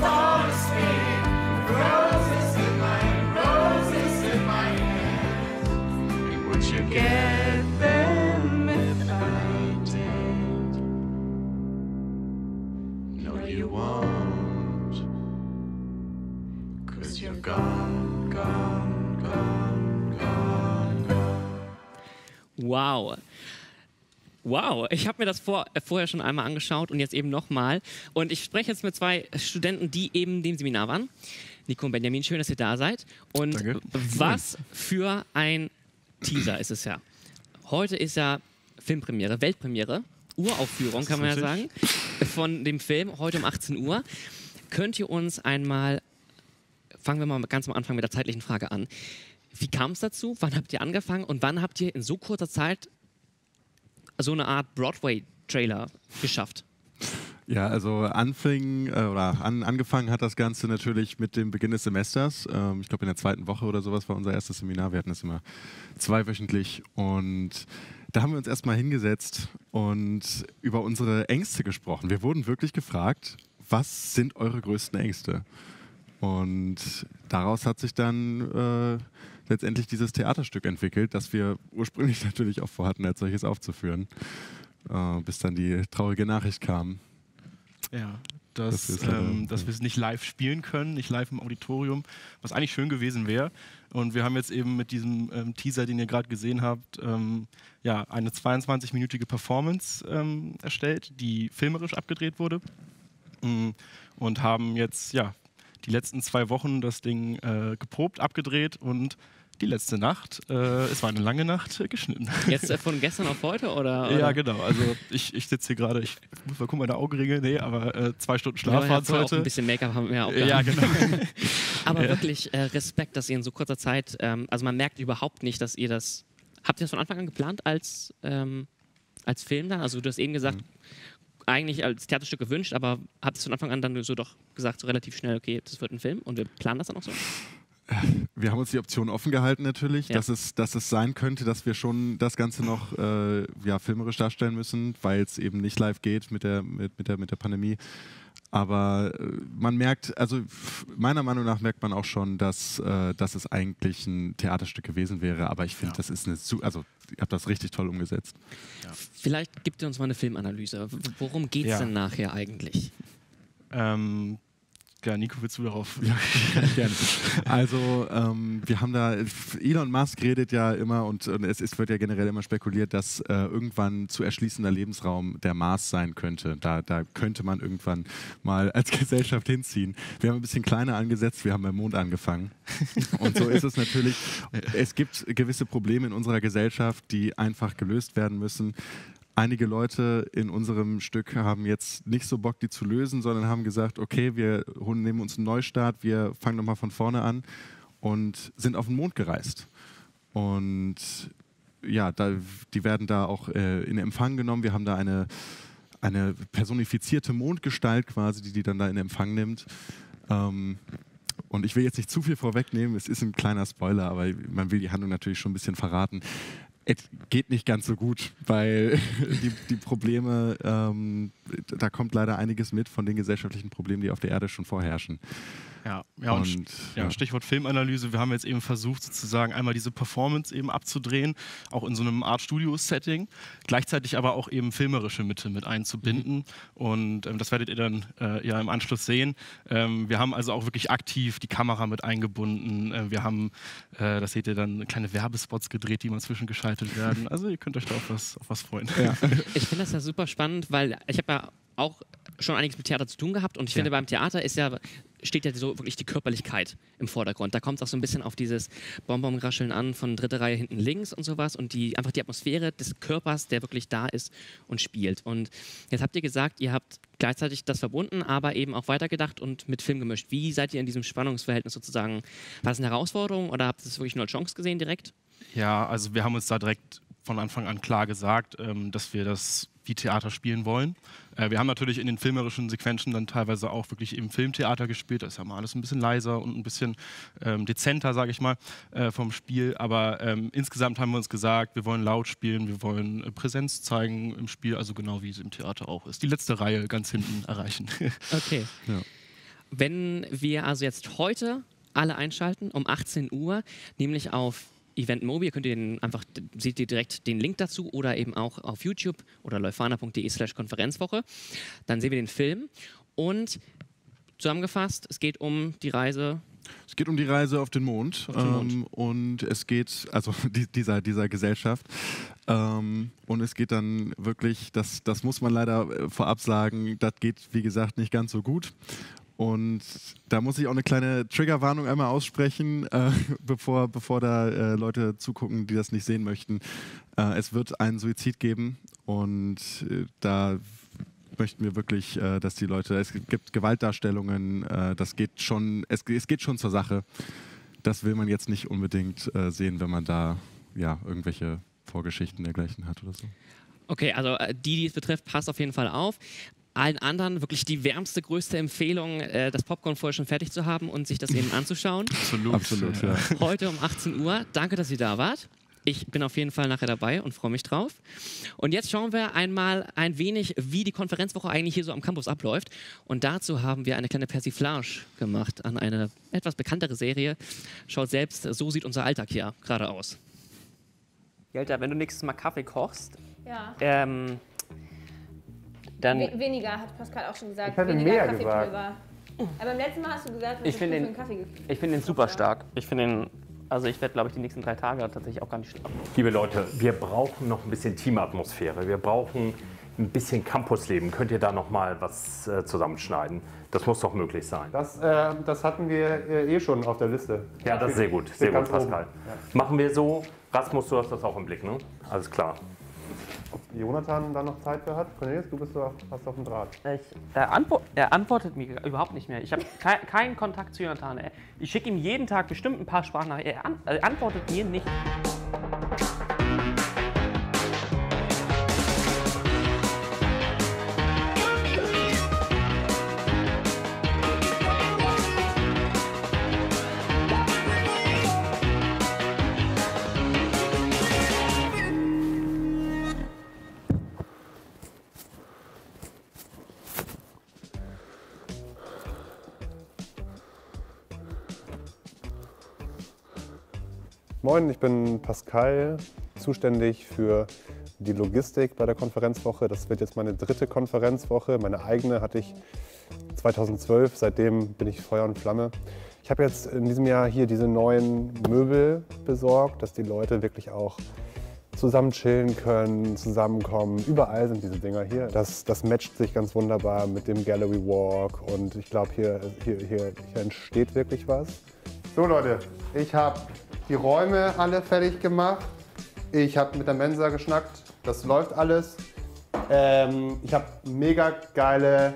'cause you're gone, gone, gone, gone, gone. Wow. Wow, ich habe mir das vorher schon einmal angeschaut und jetzt eben nochmal. Und ich spreche jetzt mit zwei Studenten, die eben dem Seminar waren. Nico und Benjamin, schön, dass ihr da seid. Und Danke. Was für ein Teaser ist es ja. Heute ist ja Filmpremiere, Weltpremiere, Uraufführung kann man ja sagen, von dem Film, heute um 18 Uhr. Könnt ihr uns einmal, fangen wir mal ganz am Anfang mit der zeitlichen Frage an. Wie kam es dazu? Wann habt ihr angefangen? Und wann habt ihr in so kurzer Zeit so eine Art Broadway-Trailer geschafft? Ja, also angefangen hat das Ganze natürlich mit dem Beginn des Semesters. Ich glaube, in der 2. Woche oder sowas war unser erstes Seminar. Wir hatten es immer 2-wöchentlich. Und da haben wir uns erstmal hingesetzt und über unsere Ängste gesprochen. Wir wurden wirklich gefragt, was sind eure größten Ängste? Und daraus hat sich dann letztendlich dieses Theaterstück entwickelt, das wir ursprünglich natürlich auch vorhatten, als solches aufzuführen, bis dann die traurige Nachricht kam. Ja, dass wir es nicht live spielen können, nicht live im Auditorium, was eigentlich schön gewesen wäre. Und wir haben jetzt eben mit diesem Teaser, den ihr gerade gesehen habt, ja, eine 22-minütige Performance erstellt, die filmerisch abgedreht wurde. Und haben jetzt ja die letzten 2 Wochen das Ding geprobt, abgedreht und die letzte Nacht, es war eine lange Nacht, geschnitten. Jetzt von gestern auf heute, oder? Ja, genau. Also ich sitze hier gerade, ich muss mal gucken, meine Augenringe, nee, aber 2 Stunden Schlaf waren es heute. Auch ein bisschen Make-up haben wir auch gehabt. Ja, genau. Aber wirklich Respekt, dass ihr in so kurzer Zeit, also man merkt überhaupt nicht, dass ihr das, habt ihr das von Anfang an geplant als Film dann? Also du hast eben gesagt, eigentlich als Theaterstück gewünscht, aber habt ihr es von Anfang an dann so doch gesagt, so relativ schnell, okay, das wird ein Film und wir planen das dann auch so? Wir haben uns die Option offen gehalten natürlich, ja. dass es sein könnte, dass wir schon das Ganze noch filmerisch darstellen müssen, weil es eben nicht live geht mit der Pandemie. Aber man merkt, also meiner Meinung nach merkt man auch schon, dass es eigentlich ein Theaterstück gewesen wäre. Aber ich finde, das ist also ihr habt das richtig toll umgesetzt. Ja. Vielleicht gibt ihr uns mal eine Filmanalyse. Worum geht es denn nachher eigentlich? Ja, Nico, willst du darauf? Ja, gerne. Also wir haben da, Elon Musk redet ja immer und es wird ja generell immer spekuliert, dass irgendwann zu erschließender Lebensraum der Mars sein könnte. Da könnte man irgendwann mal als Gesellschaft hinziehen. Wir haben ein bisschen kleiner angesetzt, wir haben beim Mond angefangen. Und so ist es natürlich. Es gibt gewisse Probleme in unserer Gesellschaft, die einfach gelöst werden müssen. Einige Leute in unserem Stück haben jetzt nicht so Bock, die zu lösen, sondern haben gesagt, okay, wir nehmen uns einen Neustart, wir fangen nochmal von vorne an und sind auf den Mond gereist. Und ja, die werden da auch in Empfang genommen. Wir haben da eine personifizierte Mondgestalt quasi, die dann da in Empfang nimmt. Und ich will jetzt nicht zu viel vorwegnehmen, es ist ein kleiner Spoiler, aber man will die Handlung natürlich schon ein bisschen verraten. Es geht nicht ganz so gut, weil die Probleme, da kommt leider einiges mit von den gesellschaftlichen Problemen, die auf der Erde schon vorherrschen. Ja, Stichwort Filmanalyse. Wir haben jetzt eben versucht, sozusagen einmal diese Performance eben abzudrehen, auch in so einem Art-Studio-Setting, gleichzeitig aber auch eben filmerische Mitte mit einzubinden. Und das werdet ihr dann ja im Anschluss sehen. Wir haben also auch wirklich aktiv die Kamera mit eingebunden. Wir haben, das seht ihr dann, kleine Werbespots gedreht, die mal zwischengeschaltet werden. Also ihr könnt euch da auf was freuen. Ja. Ich finde das ja super spannend, weil ich habe ja auch schon einiges mit Theater zu tun gehabt und ich finde, beim Theater steht ja so wirklich die Körperlichkeit im Vordergrund. Da kommt es auch so ein bisschen auf dieses Bonbon-Rascheln an von 3. Reihe hinten links und sowas und einfach die Atmosphäre des Körpers, der wirklich da ist und spielt. Und jetzt habt ihr gesagt, ihr habt gleichzeitig das verbunden, aber eben auch weitergedacht und mit Film gemischt. Wie seid ihr in diesem Spannungsverhältnis sozusagen? War das eine Herausforderung oder habt ihr es wirklich nur als Chance gesehen direkt? Ja, also wir haben uns da direkt von Anfang an klar gesagt, dass wir das wie Theater spielen wollen. Wir haben natürlich in den filmerischen Sequenzen dann teilweise auch wirklich im Filmtheater gespielt. Das ist ja mal alles ein bisschen leiser und ein bisschen dezenter, sage ich mal, vom Spiel. Aber insgesamt haben wir uns gesagt, wir wollen laut spielen, wir wollen Präsenz zeigen im Spiel, also genau wie es im Theater auch ist. Die letzte Reihe ganz hinten erreichen. Okay. Ja. Wenn wir also jetzt heute alle einschalten, um 18 Uhr, nämlich auf Eventmobi, seht ihr direkt den Link dazu oder eben auch auf YouTube oder leuphana.de/Konferenzwoche. Dann sehen wir den Film und zusammengefasst, es geht um die Reise Es geht um die Reise auf den Mond, und es geht, also dieser Gesellschaft, und es geht dann wirklich, das muss man leider vorab sagen, das geht wie gesagt nicht ganz so gut. Und da muss ich auch eine kleine Triggerwarnung einmal aussprechen, bevor da Leute zugucken, die das nicht sehen möchten. Es wird einen Suizid geben und da möchten wir wirklich, dass die Leute, es gibt Gewaltdarstellungen, es geht schon zur Sache. Das will man jetzt nicht unbedingt sehen, wenn man da irgendwelche Vorgeschichten dergleichen hat oder so. Okay, also die es betrifft, passt auf jeden Fall auf. Allen anderen wirklich die wärmste, größte Empfehlung, das Popcorn vorher schon fertig zu haben und sich das eben anzuschauen. Absolut, ja. Heute um 18 Uhr. Danke, dass ihr da wart. Ich bin auf jeden Fall nachher dabei und freue mich drauf. Und jetzt schauen wir einmal ein wenig, wie die Konferenzwoche eigentlich hier so am Campus abläuft. Und dazu haben wir eine kleine Persiflage gemacht an eine etwas bekanntere Serie. Schaut selbst, so sieht unser Alltag hier gerade aus. Jelta, wenn du nächstes Mal Kaffee kochst, dann... Weniger, hat Pascal auch schon gesagt. Ich hatte weniger mehr Kaffeepulver. Aber beim letzten Mal hast du gesagt, was ich finde den super stark. Ich werde, glaube ich, die nächsten 3 Tage tatsächlich auch gar nicht schlafen. Liebe Leute, wir brauchen noch ein bisschen Teamatmosphäre. Wir brauchen ein bisschen Campusleben. Könnt ihr da noch mal was zusammenschneiden? Das muss doch möglich sein. Das hatten wir schon auf der Liste. Ja, das ist sehr gut. Sehr gut, Pascal. Ja. Machen wir so. Rasmus, du hast das auch im Blick, ne? Alles klar. Ob Jonathan da noch Zeit für hat? Cornelius, du hast auf dem Draht. Er antwortet mir überhaupt nicht mehr. Ich habe keinen Kontakt zu Jonathan. Ich schicke ihm jeden Tag bestimmt ein paar Sprachnachrichten. Er antwortet mir nicht. Moin, ich bin Pascal, zuständig für die Logistik bei der Konferenzwoche. Das wird jetzt meine 3. Konferenzwoche. Meine eigene hatte ich 2012, seitdem bin ich Feuer und Flamme. Ich habe jetzt in diesem Jahr hier diese neuen Möbel besorgt, dass die Leute wirklich auch zusammen chillen können, zusammenkommen. Überall sind diese Dinger hier. Das matcht sich ganz wunderbar mit dem Gallery Walk und ich glaube, hier entsteht wirklich was. So Leute, ich habe die Räume alle fertig gemacht. Ich habe mit der Mensa geschnackt. Das läuft alles. Ich habe mega geile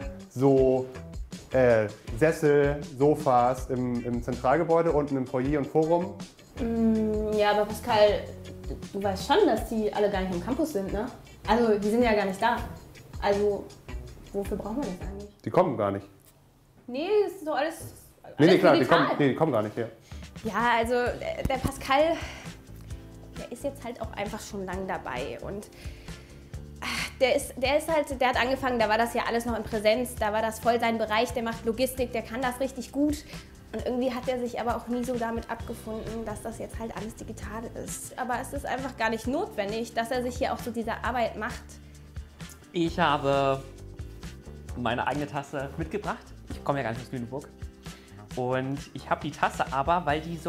Sessel, Sofas im Zentralgebäude, unten im Foyer und Forum. Ja, aber Pascal, du weißt schon, dass die alle gar nicht im Campus sind, ne? Also, die sind ja gar nicht da. Also, wofür brauchen wir das eigentlich? Die kommen gar nicht. Nee, das ist doch alles Nee, klar, die kommen gar nicht her. Ja, also der Pascal, der ist jetzt halt auch einfach schon lang dabei und der hat angefangen, da war das ja alles noch in Präsenz, da war das voll sein Bereich, der macht Logistik, der kann das richtig gut und irgendwie hat er sich aber auch nie so damit abgefunden, dass das jetzt halt alles digital ist. Aber es ist einfach gar nicht notwendig, dass er sich hier auch so diese Arbeit macht. Ich habe meine eigene Tasse mitgebracht. Ich komme ja gar nicht aus Lüneburg. Und ich habe die Tasse aber, weil die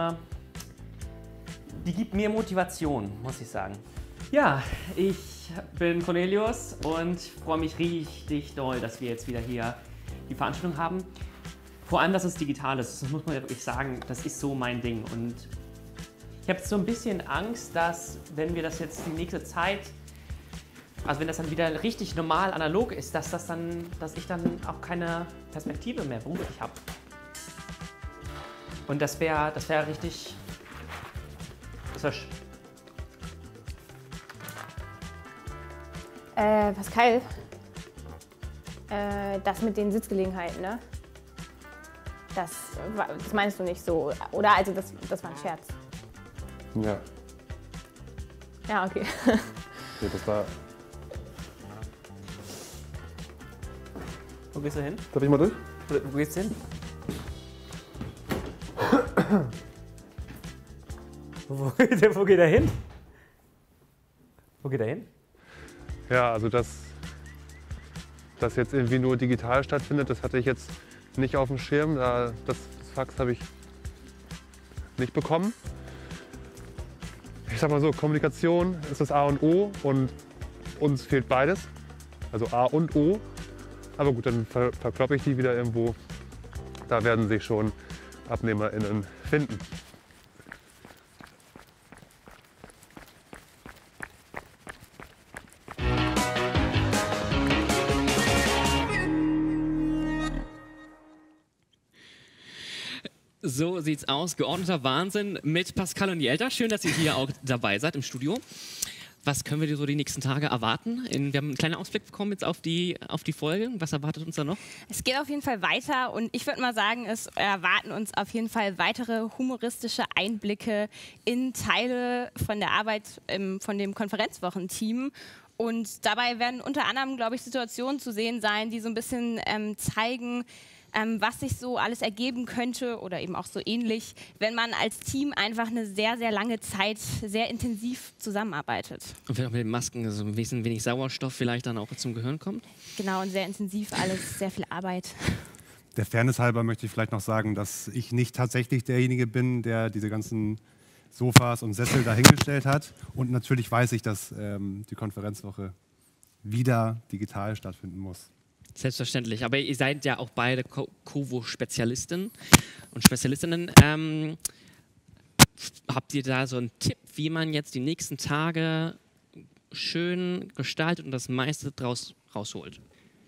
die gibt mir Motivation, muss ich sagen. Ja, ich bin Cornelius und freue mich richtig doll, dass wir jetzt wieder hier die Veranstaltung haben. Vor allem, dass es digital ist, das muss man ja wirklich sagen, das ist so mein Ding. Und ich habe so ein bisschen Angst, dass wenn wir das jetzt die nächste Zeit, also wenn das dann wieder richtig normal analog ist, dass ich dann auch keine Perspektive mehr beruflich habe. Und das wäre richtig. Pascal, das mit den Sitzgelegenheiten, ne? Das meinst du nicht so, oder? Also das war ein Scherz. Ja. Ja, okay. Ja, das war... Wo gehst du hin? Darf ich mal durch? Wo geht's hin? Wo geht er hin? Wo geht er hin? Ja, also dass das jetzt irgendwie nur digital stattfindet, das hatte ich jetzt nicht auf dem Schirm. Das Fax habe ich nicht bekommen. Ich sag mal so, Kommunikation ist das A und O und uns fehlt beides. Also A und O. Aber gut, dann verkloppe ich die wieder irgendwo. Da werden sich schon AbnehmerInnen finden. So sieht's aus. Geordneter Wahnsinn mit Pascal und Jelta. Schön, dass ihr hier auch dabei seid im Studio. Was können wir dir so die nächsten Tage erwarten? Wir haben einen kleinen Ausblick bekommen jetzt auf die Folge. Was erwartet uns da noch? Es geht auf jeden Fall weiter und ich würde mal sagen, es erwarten uns auf jeden Fall weitere humoristische Einblicke in Teile von der Arbeit von dem Konferenzwochenteam. Und dabei werden unter anderem, glaube ich, Situationen zu sehen sein, die so ein bisschen zeigen, was sich so alles ergeben könnte oder eben auch so ähnlich, wenn man als Team einfach eine sehr, sehr lange Zeit sehr intensiv zusammenarbeitet. Und wenn auch mit den Masken so ein bisschen wenig Sauerstoff vielleicht dann auch zum Gehirn kommt? Genau, und sehr intensiv alles, sehr viel Arbeit. Der Fairness halber möchte ich vielleicht noch sagen, dass ich nicht tatsächlich derjenige bin, der diese ganzen Sofas und Sessel dahingestellt hat. Und natürlich weiß ich, dass die Konferenzwoche wieder digital stattfinden muss. Selbstverständlich, aber ihr seid ja auch beide Covo-Spezialisten und Spezialistinnen. Habt ihr da so einen Tipp, wie man jetzt die nächsten Tage schön gestaltet und das meiste draus rausholt?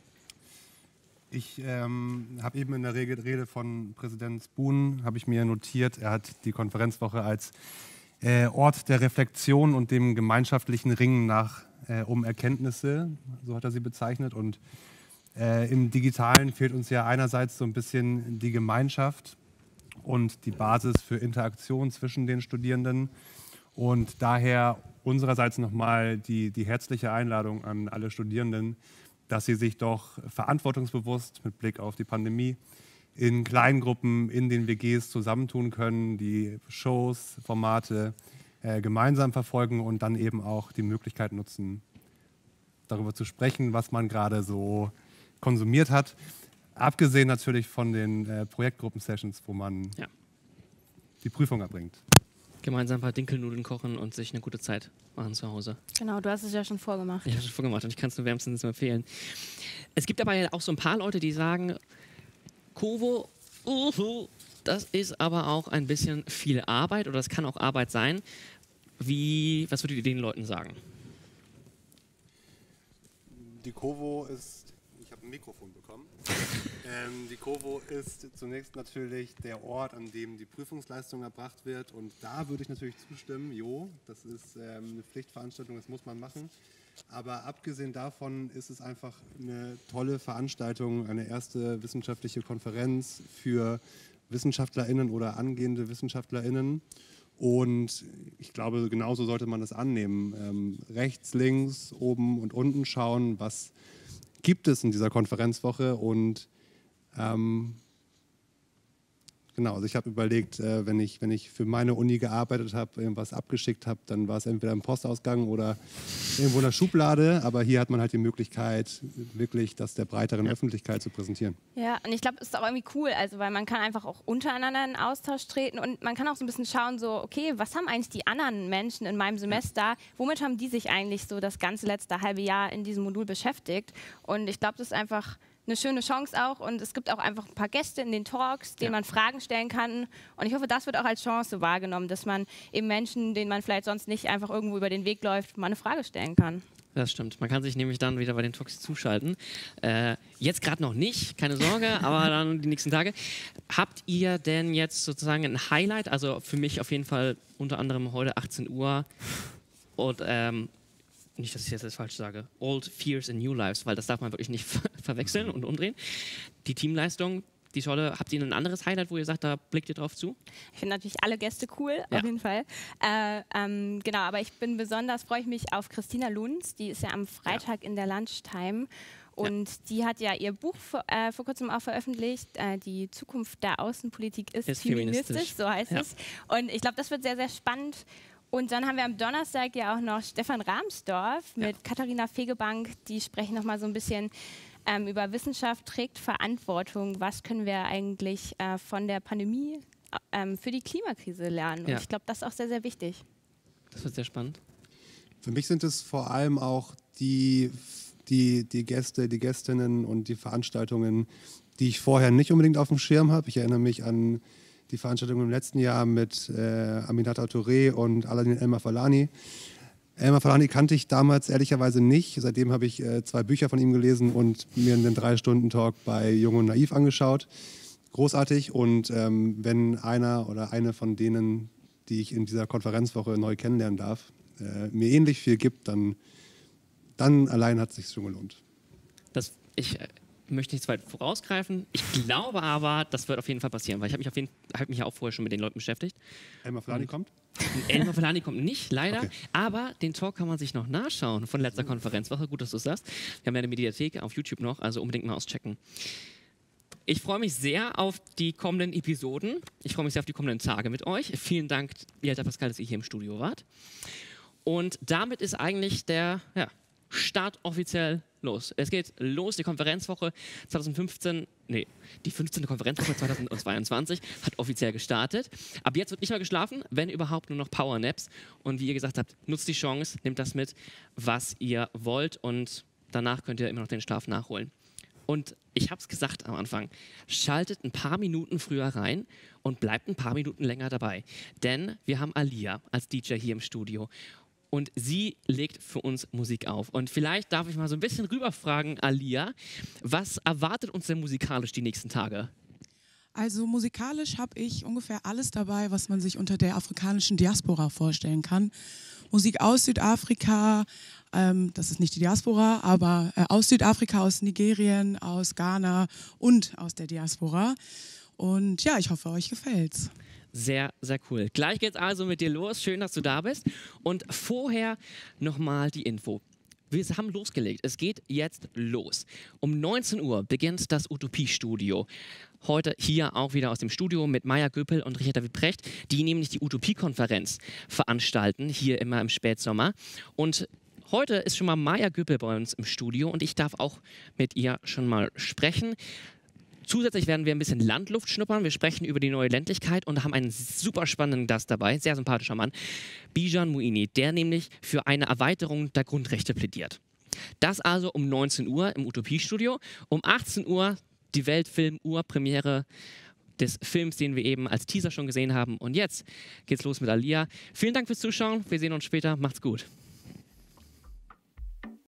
Ich habe eben in der Rede von Präsident Spoon, habe ich mir notiert, er hat die Konferenzwoche als Ort der Reflexion und dem gemeinschaftlichen Ringen um Erkenntnisse, so hat er sie bezeichnet. Und im Digitalen fehlt uns ja einerseits so ein bisschen die Gemeinschaft und die Basis für Interaktion zwischen den Studierenden. Und daher unsererseits nochmal die herzliche Einladung an alle Studierenden, dass sie sich doch verantwortungsbewusst mit Blick auf die Pandemie in kleinen Gruppen in den WGs zusammentun können, die Shows, Formate gemeinsam verfolgen und dann eben auch die Möglichkeit nutzen, darüber zu sprechen, was man gerade so konsumiert hat. Abgesehen natürlich von den Projektgruppen-Sessions, wo man die Prüfung erbringt. Gemeinsam ein paar Dinkelnudeln kochen und sich eine gute Zeit machen zu Hause. Genau, du hast es ja schon vorgemacht. Ich habe es schon vorgemacht und ich kann es nur wärmstens empfehlen. Es gibt aber ja auch so ein paar Leute, die sagen, Covo, das ist aber auch ein bisschen viel Arbeit oder das kann auch Arbeit sein. Was würdet ihr den Leuten sagen? Die Covo ist, ich habe ein Mikrofon bekommen, die Covo ist zunächst natürlich der Ort, an dem die Prüfungsleistung erbracht wird und da würde ich natürlich zustimmen, das ist eine Pflichtveranstaltung, das muss man machen, aber abgesehen davon ist es einfach eine tolle Veranstaltung, eine erste wissenschaftliche Konferenz für WissenschaftlerInnen oder angehende WissenschaftlerInnen. Und ich glaube, genauso sollte man das annehmen. Rechts, links, oben und unten schauen, was gibt es in dieser Konferenzwoche. Und genau, also ich habe überlegt, wenn ich für meine Uni gearbeitet habe, irgendwas abgeschickt habe, dann war es entweder im Postausgang oder irgendwo in der Schublade. Aber hier hat man halt die Möglichkeit, wirklich das der breiteren Öffentlichkeit zu präsentieren. Ja, und ich glaube, es ist auch irgendwie cool, also weil man kann einfach auch untereinander in Austausch treten und man kann auch so ein bisschen schauen, so, okay, was haben eigentlich die anderen Menschen in meinem Semester, womit haben die sich eigentlich so das ganze letzte halbe Jahr in diesem Modul beschäftigt? Und ich glaube, das ist einfach eine schöne Chance auch und es gibt auch einfach ein paar Gäste in den Talks, denen man Fragen stellen kann und ich hoffe, das wird auch als Chance wahrgenommen, dass man eben Menschen, denen man vielleicht sonst nicht einfach irgendwo über den Weg läuft, mal eine Frage stellen kann. Das stimmt. Man kann sich nämlich dann wieder bei den Talks zuschalten. Jetzt gerade noch nicht, keine Sorge, aber dann die nächsten Tage. Habt ihr denn jetzt sozusagen ein Highlight, also für mich auf jeden Fall unter anderem heute 18 Uhr und nicht, dass ich jetzt das falsch sage, Old Fears and New Lives, weil das darf man wirklich nicht verwechseln und umdrehen. Die Teamleistung, die Scholle, habt ihr ein anderes Highlight, wo ihr sagt, da blickt ihr drauf zu? Ich finde natürlich alle Gäste cool, auf jeden Fall. Genau, aber ich bin besonders, freue ich mich auf Christina Lunz, die ist ja am Freitag in der Lunchtime. Und die hat ja ihr Buch vor kurzem auch veröffentlicht, Die Zukunft der Außenpolitik ist feministisch, so heißt es. Und ich glaube, das wird sehr, sehr spannend. Und dann haben wir am Donnerstag ja auch noch Stefan Rahmsdorf mit Katharina Fegebank. Die sprechen nochmal so ein bisschen über Wissenschaft trägt Verantwortung. Was können wir eigentlich von der Pandemie für die Klimakrise lernen? Und ich glaube, das ist auch sehr, sehr wichtig. Das wird sehr spannend. Für mich sind es vor allem auch die Gäste, die Gästinnen und die Veranstaltungen, die ich vorher nicht unbedingt auf dem Schirm habe. Ich erinnere mich an die Veranstaltung im letzten Jahr mit Aminata Touré und Aladin El-Mafalani. El-Mafalani kannte ich damals ehrlicherweise nicht. Seitdem habe ich 2 Bücher von ihm gelesen und mir einen 3-Stunden-Talk bei Jung und Naiv angeschaut. Großartig. Und wenn einer oder eine von denen, die ich in dieser Konferenzwoche neu kennenlernen darf, mir ähnlich viel gibt, dann allein hat es sich schon gelohnt. Ich möchte nicht zu weit vorausgreifen. Ich glaube aber, das wird auf jeden Fall passieren, weil ich habe mich ja auch vorher schon mit den Leuten beschäftigt. El-Mafalani kommt? El-Mafalani kommt nicht, leider. Okay. Aber den Talk kann man sich noch nachschauen von letzter Konferenzwoche. Gut, dass du es sagst. Wir haben ja eine Mediathek auf YouTube noch, also unbedingt mal auschecken. Ich freue mich sehr auf die kommenden Episoden. Ich freue mich sehr auf die kommenden Tage mit euch. Vielen Dank, Violetta Pascal, dass ihr hier im Studio wart. Und damit ist eigentlich der Start offiziell los. Es geht los, die Konferenzwoche 2015, die 15. Konferenzwoche 2022 hat offiziell gestartet. Ab jetzt wird nicht mehr geschlafen, wenn überhaupt nur noch Powernaps. Und wie ihr gesagt habt, nutzt die Chance, nehmt das mit, was ihr wollt und danach könnt ihr immer noch den Schlaf nachholen. Und ich habe es gesagt am Anfang, schaltet ein paar Minuten früher rein und bleibt ein paar Minuten länger dabei. Denn wir haben Alia als DJ hier im Studio. Und sie legt für uns Musik auf. Und vielleicht darf ich mal so ein bisschen rüberfragen, Alia, was erwartet uns denn musikalisch die nächsten Tage? Also musikalisch habe ich ungefähr alles dabei, was man sich unter der afrikanischen Diaspora vorstellen kann. Musik aus Südafrika, das ist nicht die Diaspora, aber aus Südafrika, aus Nigerien, aus Ghana und aus der Diaspora. Und ja, ich hoffe, euch gefällt's. Sehr, sehr cool. Gleich geht's also mit dir los. Schön, dass du da bist. Und vorher nochmal die Info. Wir haben losgelegt. Es geht jetzt los. Um 19 Uhr beginnt das Utopie-Studio. Heute hier auch wieder aus dem Studio mit Maja Göpel und Richard David Precht, die nämlich die Utopie-Konferenz veranstalten, hier immer im Spätsommer. Und heute ist schon mal Maja Göpel bei uns im Studio und ich darf auch mit ihr schon mal sprechen. Zusätzlich werden wir ein bisschen Landluft schnuppern. Wir sprechen über die neue Ländlichkeit und haben einen super spannenden Gast dabei, sehr sympathischer Mann, Bijan Mouini, der nämlich für eine Erweiterung der Grundrechte plädiert. Das also um 19 Uhr im Utopie-Studio. Um 18 Uhr die Weltfilm-Urpremiere des Films, den wir eben als Teaser schon gesehen haben. Und jetzt geht's los mit Alia. Vielen Dank fürs Zuschauen. Wir sehen uns später. Macht's gut.